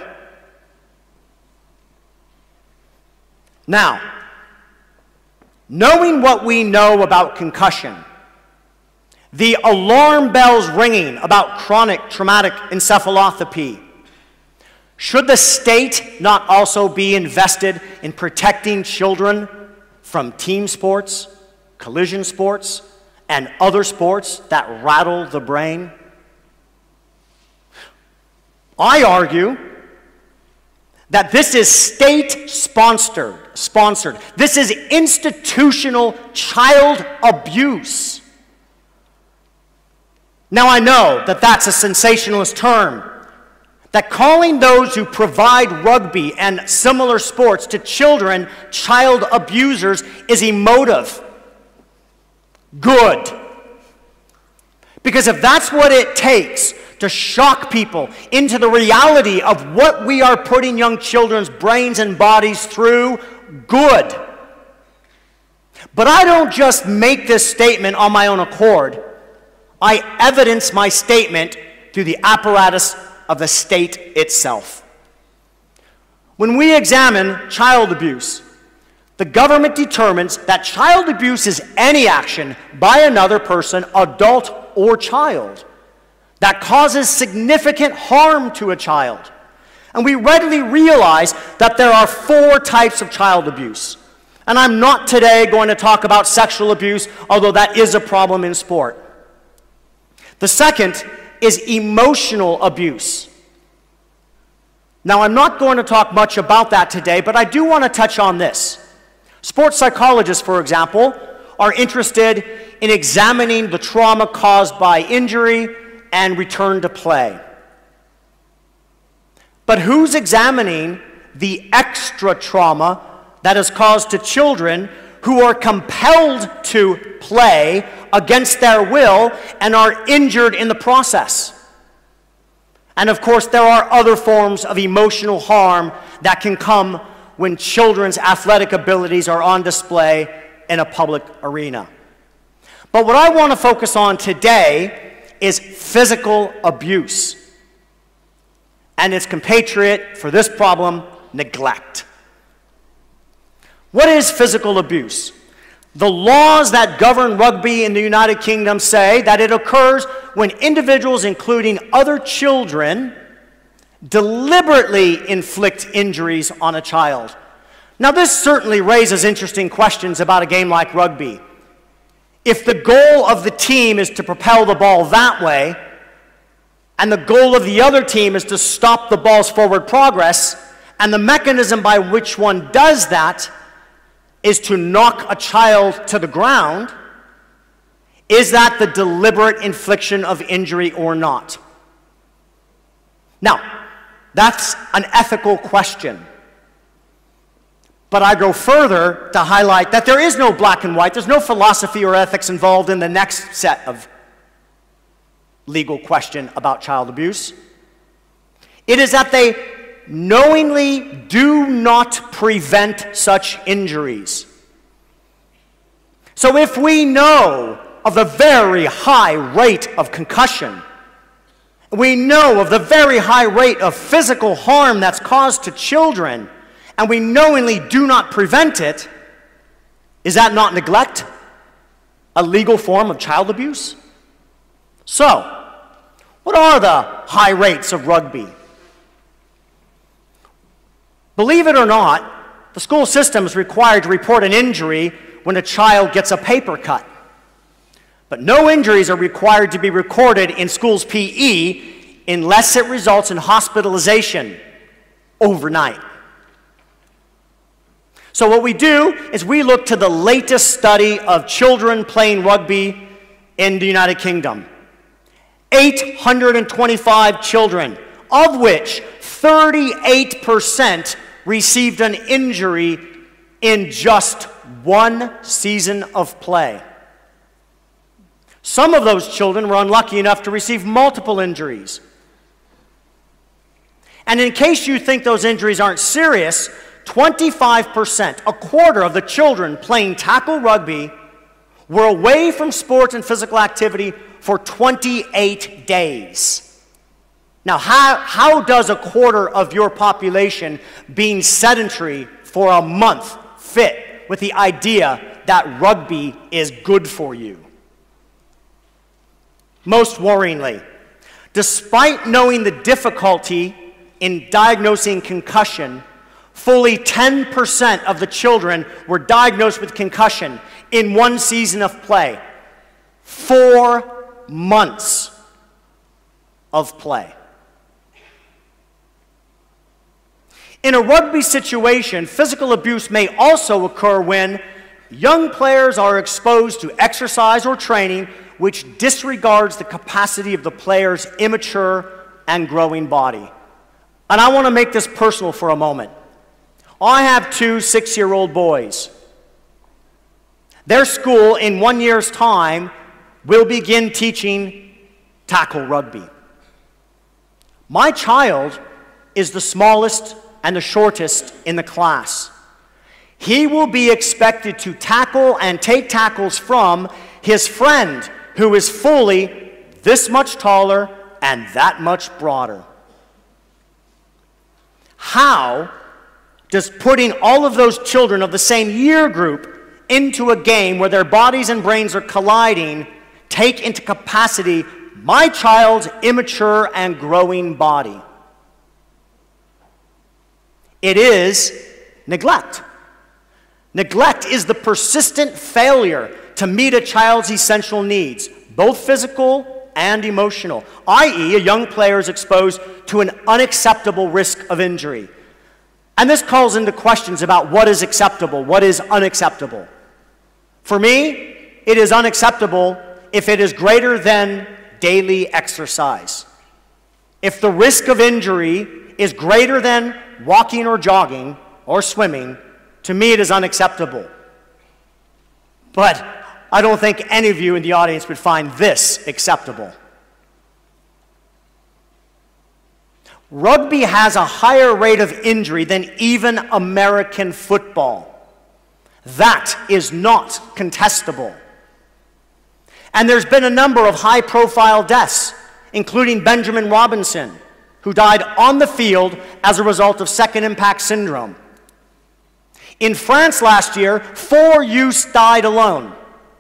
Now, knowing what we know about concussion, the alarm bells ringing about chronic traumatic encephalopathy, should the state not also be invested in protecting children from team sports, collision sports, and other sports that rattle the brain? I argue that this is state-sponsored. Sponsored. This is institutional child abuse. Now, I know that that's a sensationalist term, that calling those who provide rugby and similar sports to children child abusers is emotive. Good. Because if that's what it takes to shock people into the reality of what we are putting young children's brains and bodies through, good. But I don't just make this statement on my own accord. I evidence my statement through the apparatus of the state itself. When we examine child abuse, the government determines that child abuse is any action by another person, adult or child, that causes significant harm to a child. And we readily realize that there are four types of child abuse. And I'm not today going to talk about sexual abuse, although that is a problem in sport. The second is emotional abuse. Now, I'm not going to talk much about that today, but I do want to touch on this. Sports psychologists, for example, are interested in examining the trauma caused by injury and return to play. But who's examining the extra trauma that is caused to children who are compelled to play against their will and are injured in the process? And of course, there are other forms of emotional harm that can come when children's athletic abilities are on display in a public arena. But what I want to focus on today is physical abuse. And its compatriot for this problem, neglect. What is physical abuse? The laws that govern rugby in the United Kingdom say that it occurs when individuals, including other children, deliberately inflict injuries on a child. Now, this certainly raises interesting questions about a game like rugby. If the goal of the team is to propel the ball that way, and the goal of the other team is to stop the ball's forward progress, and the mechanism by which one does that is to knock a child to the ground, is that the deliberate infliction of injury or not? Now, that's an ethical question. But I go further to highlight that there is no black and white, there's no philosophy or ethics involved in the next set of legal question about child abuse. It is that they knowingly do not prevent such injuries. So if we know of the very high rate of concussion, we know of the very high rate of physical harm that's caused to children, and we knowingly do not prevent it, is that not neglect? A legal form of child abuse? So, what are the high rates of rugby? Believe it or not, the school system is required to report an injury when a child gets a paper cut. But no injuries are required to be recorded in school's P E unless it results in hospitalization overnight. So what we do is we look to the latest study of children playing rugby in the United Kingdom. eight hundred twenty-five children, of which thirty-eight percent received an injury in just one season of play. Some of those children were unlucky enough to receive multiple injuries. And in case you think those injuries aren't serious, twenty-five percent, a quarter of the children playing tackle rugby, were away from sports and physical activity for twenty-eight days. Now, how, how does a quarter of your population being sedentary for a month fit with the idea that rugby is good for you? Most worryingly, despite knowing the difficulty in diagnosing concussion, fully ten percent of the children were diagnosed with concussion in one season of play. Four months of play. In a rugby situation, physical abuse may also occur when young players are exposed to exercise or training which disregards the capacity of the player's immature and growing body. And I want to make this personal for a moment. I have two six-year-old boys. Their school, in one year's time, will begin teaching tackle rugby. My child is the smallest and the shortest in the class. He will be expected to tackle and take tackles from his friend, who is fully this much taller and that much broader. How does putting all of those children of the same year group into a game where their bodies and brains are colliding take into capacity my child's immature and growing body? It is neglect. Neglect is the persistent failure to meet a child's essential needs, both physical and emotional, that is a young player is exposed to an unacceptable risk of injury. And this calls into questions about what is acceptable, what is unacceptable. For me, it is unacceptable if it is greater than daily exercise. If the risk of injury is greater than walking or jogging or swimming, to me it is unacceptable. But I don't think any of you in the audience would find this acceptable. Rugby has a higher rate of injury than even American football. That is not contestable. And there's been a number of high-profile deaths, including Benjamin Robinson, who died on the field as a result of second impact syndrome. In France last year, four youths died alone.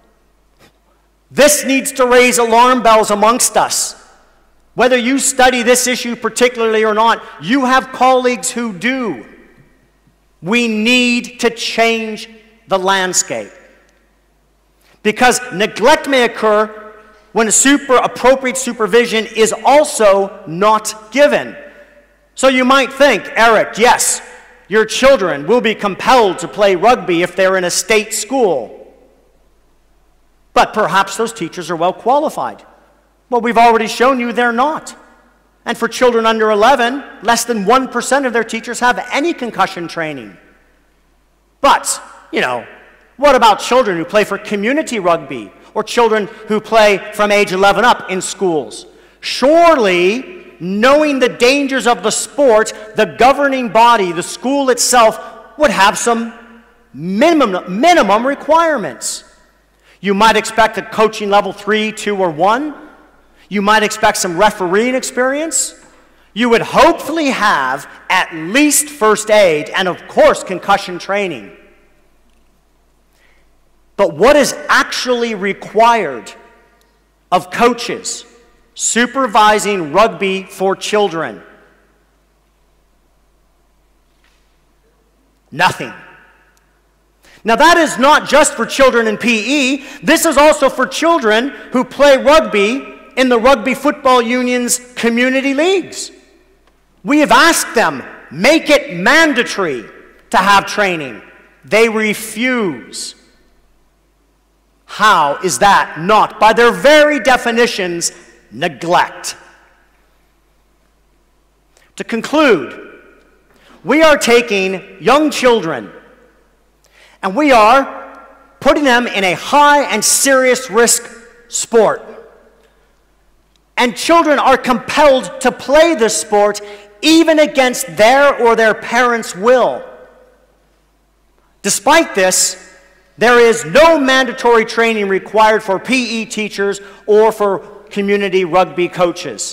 This needs to raise alarm bells amongst us. Whether you study this issue particularly or not, you have colleagues who do. We need to change the landscape. Because neglect may occur when a super appropriate supervision is also not given. So you might think, Eric, yes, your children will be compelled to play rugby if they're in a state school. But perhaps those teachers are well qualified. Well, we've already shown you they're not. And for children under eleven, less than one percent of their teachers have any concussion training. But, you know, what about children who play for community rugby or children who play from age eleven up in schools? Surely, knowing the dangers of the sport, the governing body, the school itself, would have some minimum, minimum requirements. You might expect a coaching level three, two, or one. You might expect some refereeing experience. You would hopefully have at least first aid and, of course, concussion training. But what is actually required of coaches supervising rugby for children? Nothing. Now that is not just for children in P E, this is also for children who play rugby in the Rugby Football Union's community leagues. We have asked them, make it mandatory to have training. They refuse. How is that not, by their very definitions, neglect? To conclude, we are taking young children and we are putting them in a high and serious risk sport. And children are compelled to play this sport even against their or their parents' will. Despite this, there is no mandatory training required for P E teachers or for community rugby coaches.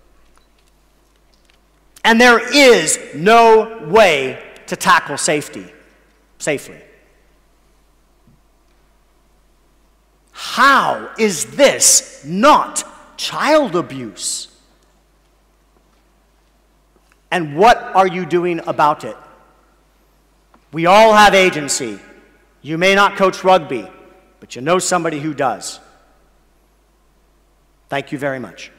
And there is no way to tackle safety safely. How is this not child abuse? And what are you doing about it? We all have agency. You may not coach rugby, but you know somebody who does. Thank you very much.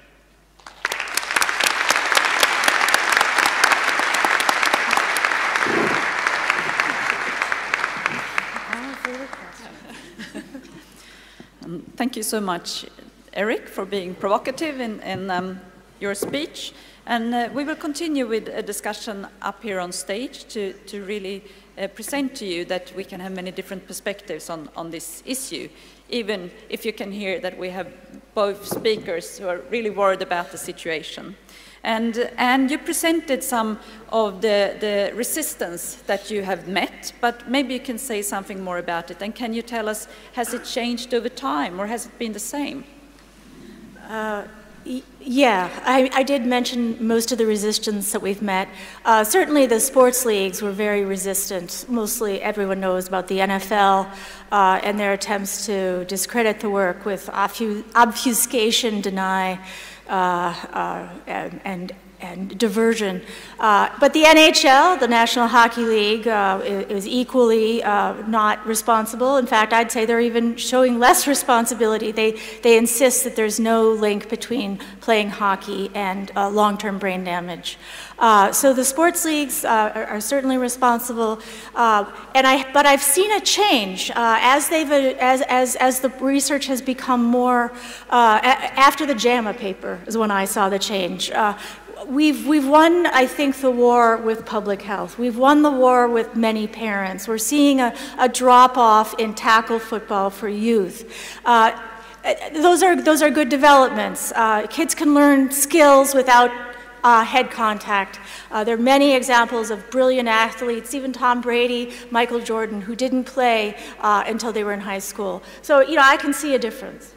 Um, thank you so much, Eric, for being provocative in, in um, your speech. And uh, we will continue with a discussion up here on stage to, to really uh, present to you that we can have many different perspectives on, on this issue, even if you can hear that we have both speakers who are really worried about the situation. And, and you presented some of the, the resistance that you have met, but maybe you can say something more about it. And can you tell us, has it changed over time or has it been the same? Uh, Yeah, I, I did mention most of the resistance that we've met. Uh, certainly the sports leagues were very resistant. Mostly everyone knows about the N F L uh, and their attempts to discredit the work with obfuscation, deny, uh, uh, and, and, and diversion. Uh, but the N H L, the National Hockey League, uh, is equally uh, not responsible. In fact, I'd say they're even showing less responsibility. They, they insist that there's no link between playing hockey and uh, long-term brain damage. Uh, so the sports leagues uh, are, are certainly responsible, uh, and I, but I've seen a change uh, as they've uh, as, as as the research has become more. Uh, after the JAMA paper is when I saw the change. Uh, We've, we've won, I think, the war with public health. We've won the war with many parents. We're seeing a, a drop-off in tackle football for youth. Uh, those are, those are good developments. Uh, kids can learn skills without uh, head contact. Uh, there are many examples of brilliant athletes, even Tom Brady, Michael Jordan, who didn't play uh, until they were in high school. So, you know, I can see a difference. Mm-hmm.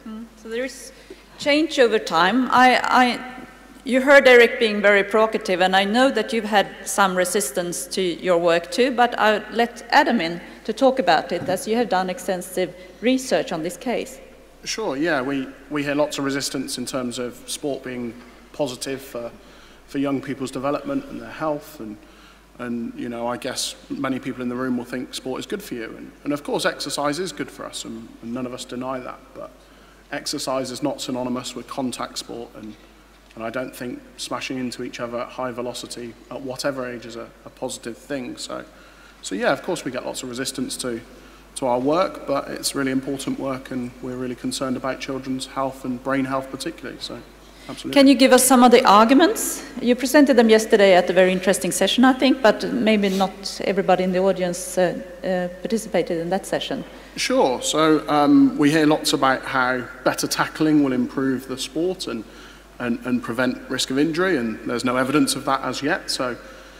So there is change over time. I, I, you heard Eric being very provocative, and I know that you've had some resistance to your work too, but I'll let Adam in to talk about it, as you have done extensive research on this case. Sure, yeah, we, we hear lots of resistance in terms of sport being positive for, for young people's development and their health, and, and you know, I guess many people in the room will think sport is good for you, and, and of course exercise is good for us, and, and none of us deny that, but exercise is not synonymous with contact sport, and, and I don't think smashing into each other at high velocity at whatever age is a, a positive thing. So, so yeah, of course we get lots of resistance to to our work, but it's really important work, and we're really concerned about children's health and brain health particularly, so absolutely. Can you give us some of the arguments? You presented them yesterday at a very interesting session, I think, but maybe not everybody in the audience uh, uh, participated in that session. Sure, so um, we hear lots about how better tackling will improve the sport and, and, and prevent risk of injury, and there's no evidence of that as yet, so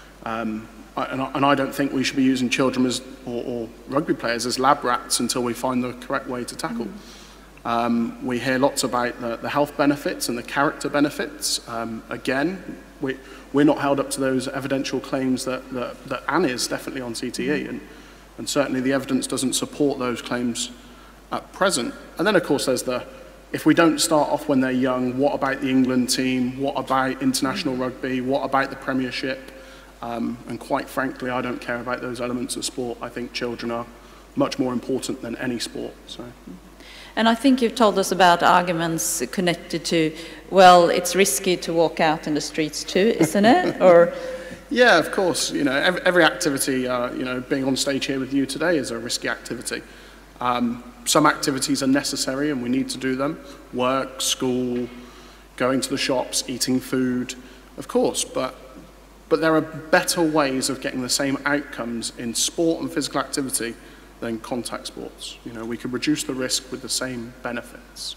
um, I, and, I, and I don't think we should be using children as, or, or rugby players as lab rats until we find the correct way to tackle. Mm. Um, we hear lots about the, the health benefits and the character benefits. Um, again, we, we're not held up to those evidential claims that, that, that Anne is definitely on C T E, mm. and, and certainly the evidence doesn't support those claims at present. And then of course there's the, if we don't start off when they're young, what about the England team? What about international mm. rugby? What about the Premiership? Um, and quite frankly, I don't care about those elements of sport. I think children are much more important than any sport. So. And I think you've told us about arguments connected to, well, it's risky to walk out in the streets too, isn't it? Or yeah, of course. You know, every, every activity, uh, you know, being on stage here with you today is a risky activity. Um, some activities are necessary and we need to do them. Work, school, going to the shops, eating food, of course, but But there are better ways of getting the same outcomes in sport and physical activity than contact sports. You know, we could reduce the risk with the same benefits.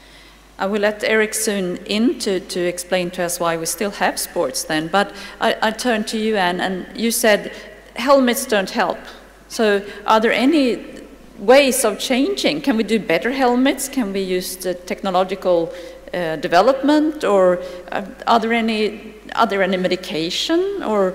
I will let Eric soon in to, to explain to us why we still have sports then, but I, I turn to you, Anne, and you said helmets don't help. So are there any ways of changing? Can we do better helmets? Can we use the technological uh, development, or uh, are there any Are there any medication, or?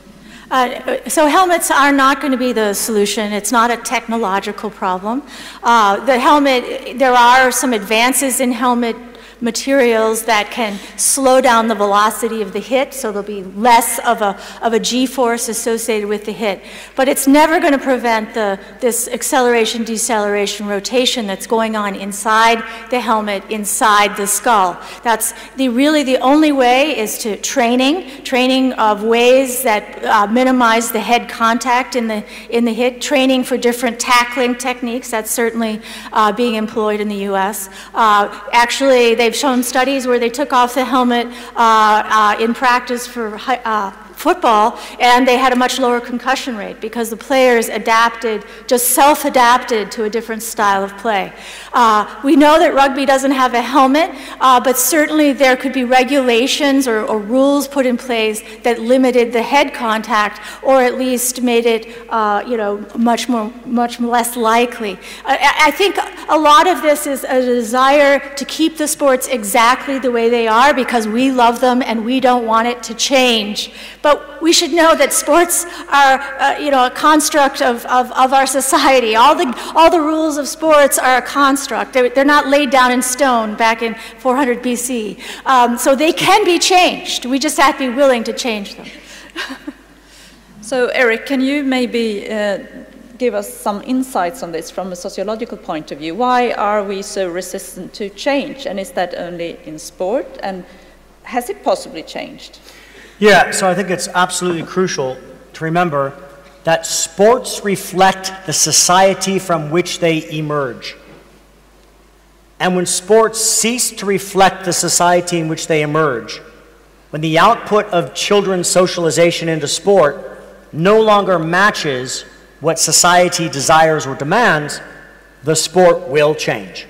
Uh, so helmets are not going to be the solution. It's not a technological problem. Uh, the helmet, there are some advances in helmet materials that can slow down the velocity of the hit, so there'll be less of a, of a G-force associated with the hit. But it's never going to prevent the, this acceleration, deceleration, rotation that's going on inside the helmet, inside the skull. That's the, really the only way is to training, training of ways that uh, minimize the head contact in the, in the hit, training for different tackling techniques. That's certainly uh, being employed in the U S. Uh, actually, they've shown studies where they took off the helmet uh, uh, in practice for uh, football, and they had a much lower concussion rate because the players adapted, just self-adapted to a different style of play. Uh, we know that rugby doesn't have a helmet, uh, but certainly there could be regulations or, or rules put in place that limited the head contact, or at least made it, uh, you know, much more, much less likely. I, I think a lot of this is a desire to keep the sports exactly the way they are because we love them and we don't want it to change. But we should know that sports are, uh, you know, a construct of, of, of our society. All the, all the rules of sports are a construct. They're, they're not laid down in stone back in four hundred B C. Um, so they can be changed. We just have to be willing to change them. So, Eric, can you maybe uh, give us some insights on this from a sociological point of view? Why are we so resistant to change? And is that only in sport? And has it possibly changed? Yeah, so I think it's absolutely crucial to remember that sports reflect the society from which they emerge. And when sports cease to reflect the society in which they emerge, when the output of children's socialization into sport no longer matches what society desires or demands, the sport will change.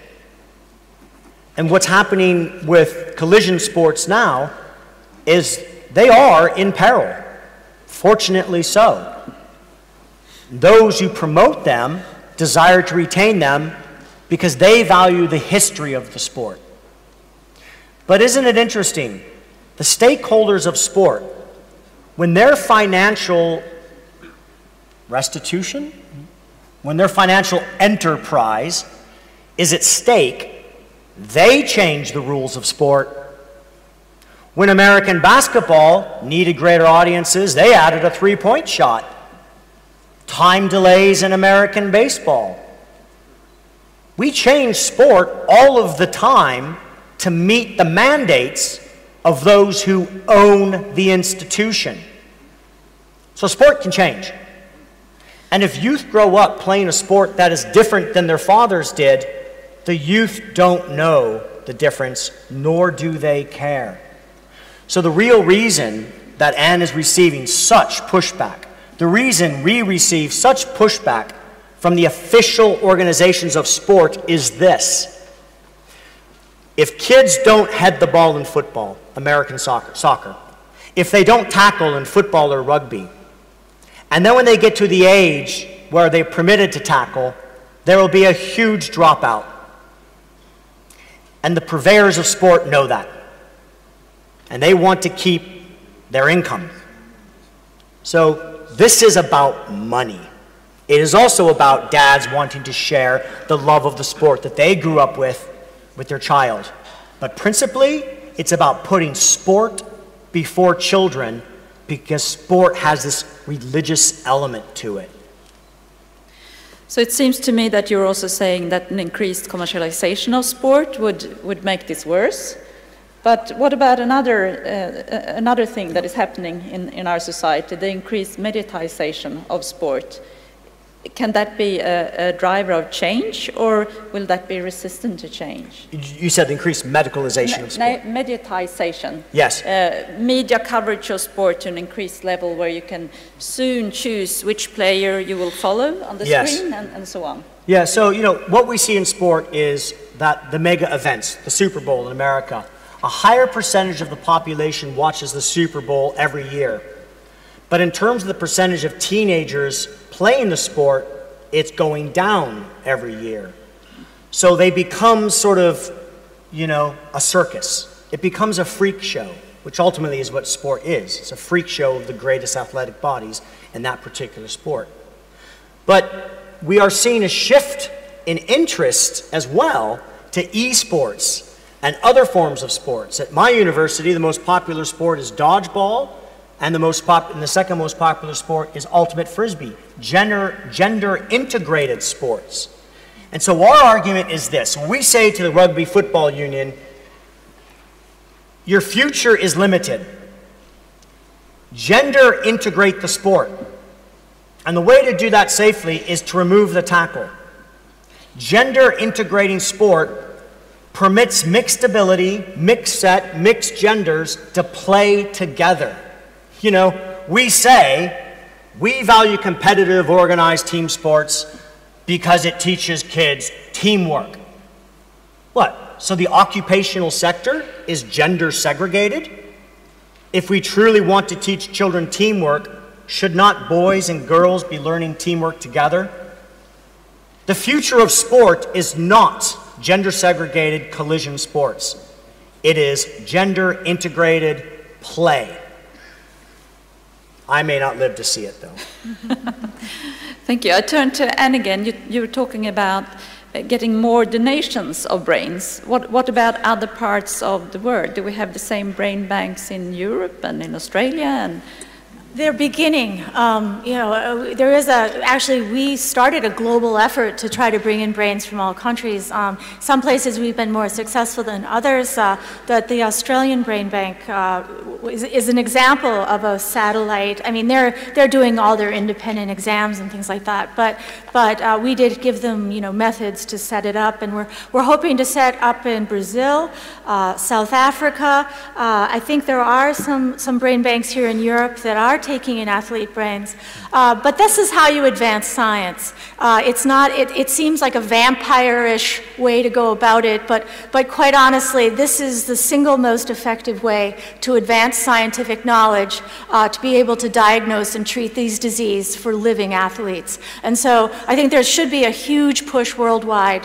And what's happening with collision sports now is they are in peril, fortunately so. Those who promote them desire to retain them because they value the history of the sport. But isn't it interesting? The stakeholders of sport, when their financial restitution, when their financial enterprise is at stake, they change the rules of sport. When American basketball needed greater audiences, they added a three-point shot. Time delays in American baseball. We change sport all of the time to meet the mandates of those who own the institution. So sport can change. And if youth grow up playing a sport that is different than their fathers did, the youth don't know the difference, nor do they care. So the real reason that Anne is receiving such pushback, the reason we receive such pushback from the official organizations of sport is this. If kids don't head the ball in football, American soccer, soccer, if they don't tackle in football or rugby, and then when they get to the age where they're permitted to tackle, there will be a huge dropout. And the purveyors of sport know that. And they want to keep their income. So this is about money. It is also about dads wanting to share the love of the sport that they grew up with with their child. But principally, it's about putting sport before children because sport has this religious element to it. So it seems to me that you're also saying that an increased commercialization of sport would, would make this worse. But what about another, uh, another thing that is happening in, in our society, the increased mediatization of sport? Can that be a, a driver of change, or will that be resistant to change? You said increased medicalization Me of sport. Mediatization. Yes. Uh, media coverage of sport to an increased level where you can soon choose which player you will follow on the Yes. screen and, and so on. Yeah, so, you know, what we see in sport is that the mega events, the Super Bowl in America, a higher percentage of the population watches the Super Bowl every year. But in terms of the percentage of teenagers playing the sport, it's going down every year. So they become sort of, you know, a circus. It becomes a freak show, which ultimately is what sport is. It's a freak show of the greatest athletic bodies in that particular sport. But we are seeing a shift in interest as well to esports and other forms of sports. At my university, the most popular sport is dodgeball, and the, most pop and the second most popular sport is ultimate frisbee, gender, gender integrated sports. And so our argument is this. When we say to the Rugby Football Union, your future is limited. Gender integrate the sport. And the way to do that safely is to remove the tackle. Gender integrating sport permits mixed ability, mixed set, mixed genders to play together. You know, we say we value competitive, organized team sports because it teaches kids teamwork. What? So the occupational sector is gender segregated? If we truly want to teach children teamwork, should not boys and girls be learning teamwork together? The future of sport is not gender segregated collision sports. It is gender integrated play. I may not live to see it, though. Thank you. I turn to Anne again. You, you were talking about getting more donations of brains. What, what about other parts of the world? Do we have the same brain banks in Europe and in Australia? And They're beginning. Um, you know, there is a, actually we started a global effort to try to bring in brains from all countries. Um, some places we've been more successful than others. Uh, the, the Australian Brain Bank uh, is, is an example of a satellite. I mean, they're, they're doing all their independent exams and things like that. But, but uh, we did give them, you know, methods to set it up. And we're, we're hoping to set up in Brazil, uh, South Africa. Uh, I think there are some, some brain banks here in Europe that are taking in athlete brains. Uh, but this is how you advance science. Uh, it's not, it, it seems like a vampire-ish way to go about it, but, but quite honestly, this is the single most effective way to advance scientific knowledge, uh, to be able to diagnose and treat these diseases for living athletes. And so I think there should be a huge push worldwide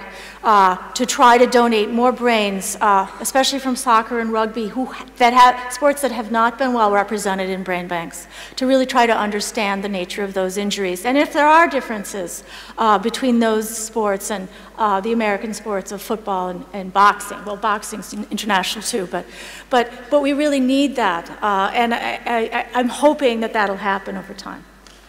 uh, to try to donate more brains, uh, especially from soccer and rugby, who that have sports that have not been well represented in brain banks, to really try to understand the nature of those injuries. And if there are differences uh, between those sports and uh, the American sports of football and, and boxing, well, boxing's international too, but, but, but we really need that. Uh, and I, I, I'm hoping that that'll happen over time.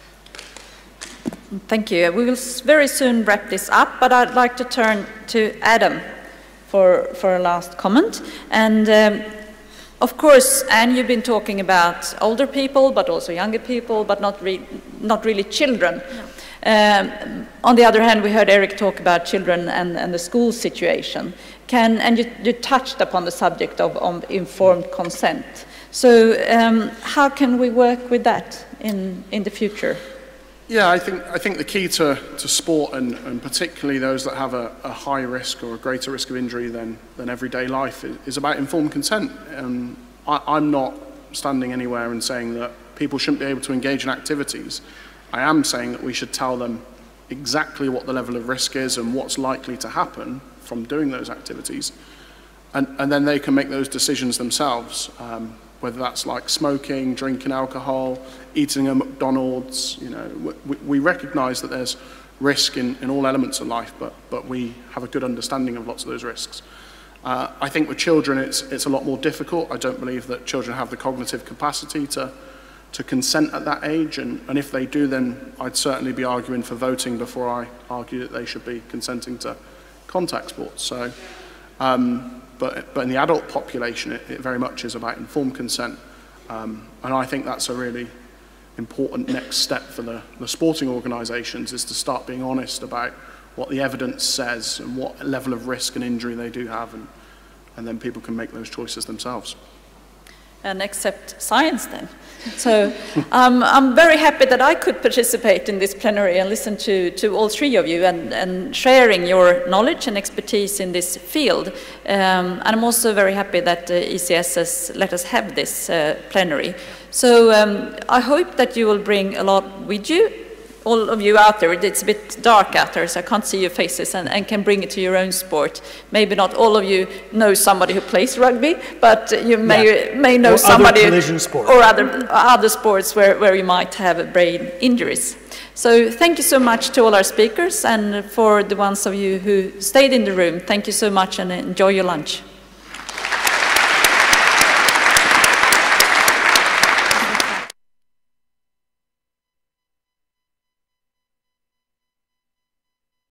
Thank you. We will very soon wrap this up, but I'd like to turn to Adam for, for a last comment. And um, of course, Anne, you've been talking about older people, but also younger people, but not, re not really children. No. Um, on the other hand, we heard Eric talk about children and, and the school situation. Can, and you, you touched upon the subject of, of informed consent. So um, how can we work with that in, in the future? Yeah, I think, I think the key to, to sport, and, and particularly those that have a, a high risk or a greater risk of injury than, than everyday life, is, is about informed consent. Um, I, I'm not standing anywhere and saying that people shouldn't be able to engage in activities. I am saying that we should tell them exactly what the level of risk is and what's likely to happen from doing those activities. And, and then they can make those decisions themselves. Um, whether that's like smoking, drinking alcohol, eating at McDonald's, you know, we, we recognize that there's risk in, in all elements of life, but, but we have a good understanding of lots of those risks. Uh, I think with children, it's, it's a lot more difficult. I don't believe that children have the cognitive capacity to, to consent at that age, and, and if they do, then I'd certainly be arguing for voting before I argue that they should be consenting to contact sports. So, um, But, but in the adult population, it, it very much is about informed consent. Um, and I think that's a really important next step for the, the sporting organisations, is to start being honest about what the evidence says and what level of risk and injury they do have, and, and then people can make those choices themselves. And accept science then. So um, I'm very happy that I could participate in this plenary and listen to, to all three of you, and, and sharing your knowledge and expertise in this field. Um, and I'm also very happy that uh, E C S S let us have this uh, plenary. So um, I hope that you will bring a lot with you. All of you out there, it's a bit dark out there, so I can't see your faces, and, and can bring it to your own sport. Maybe not all of you know somebody who plays rugby, but you may, yeah. may know or somebody, other collision sports. or other, other sports where, where you might have brain injuries. So thank you so much to all our speakers, and for the ones of you who stayed in the room, thank you so much, and enjoy your lunch.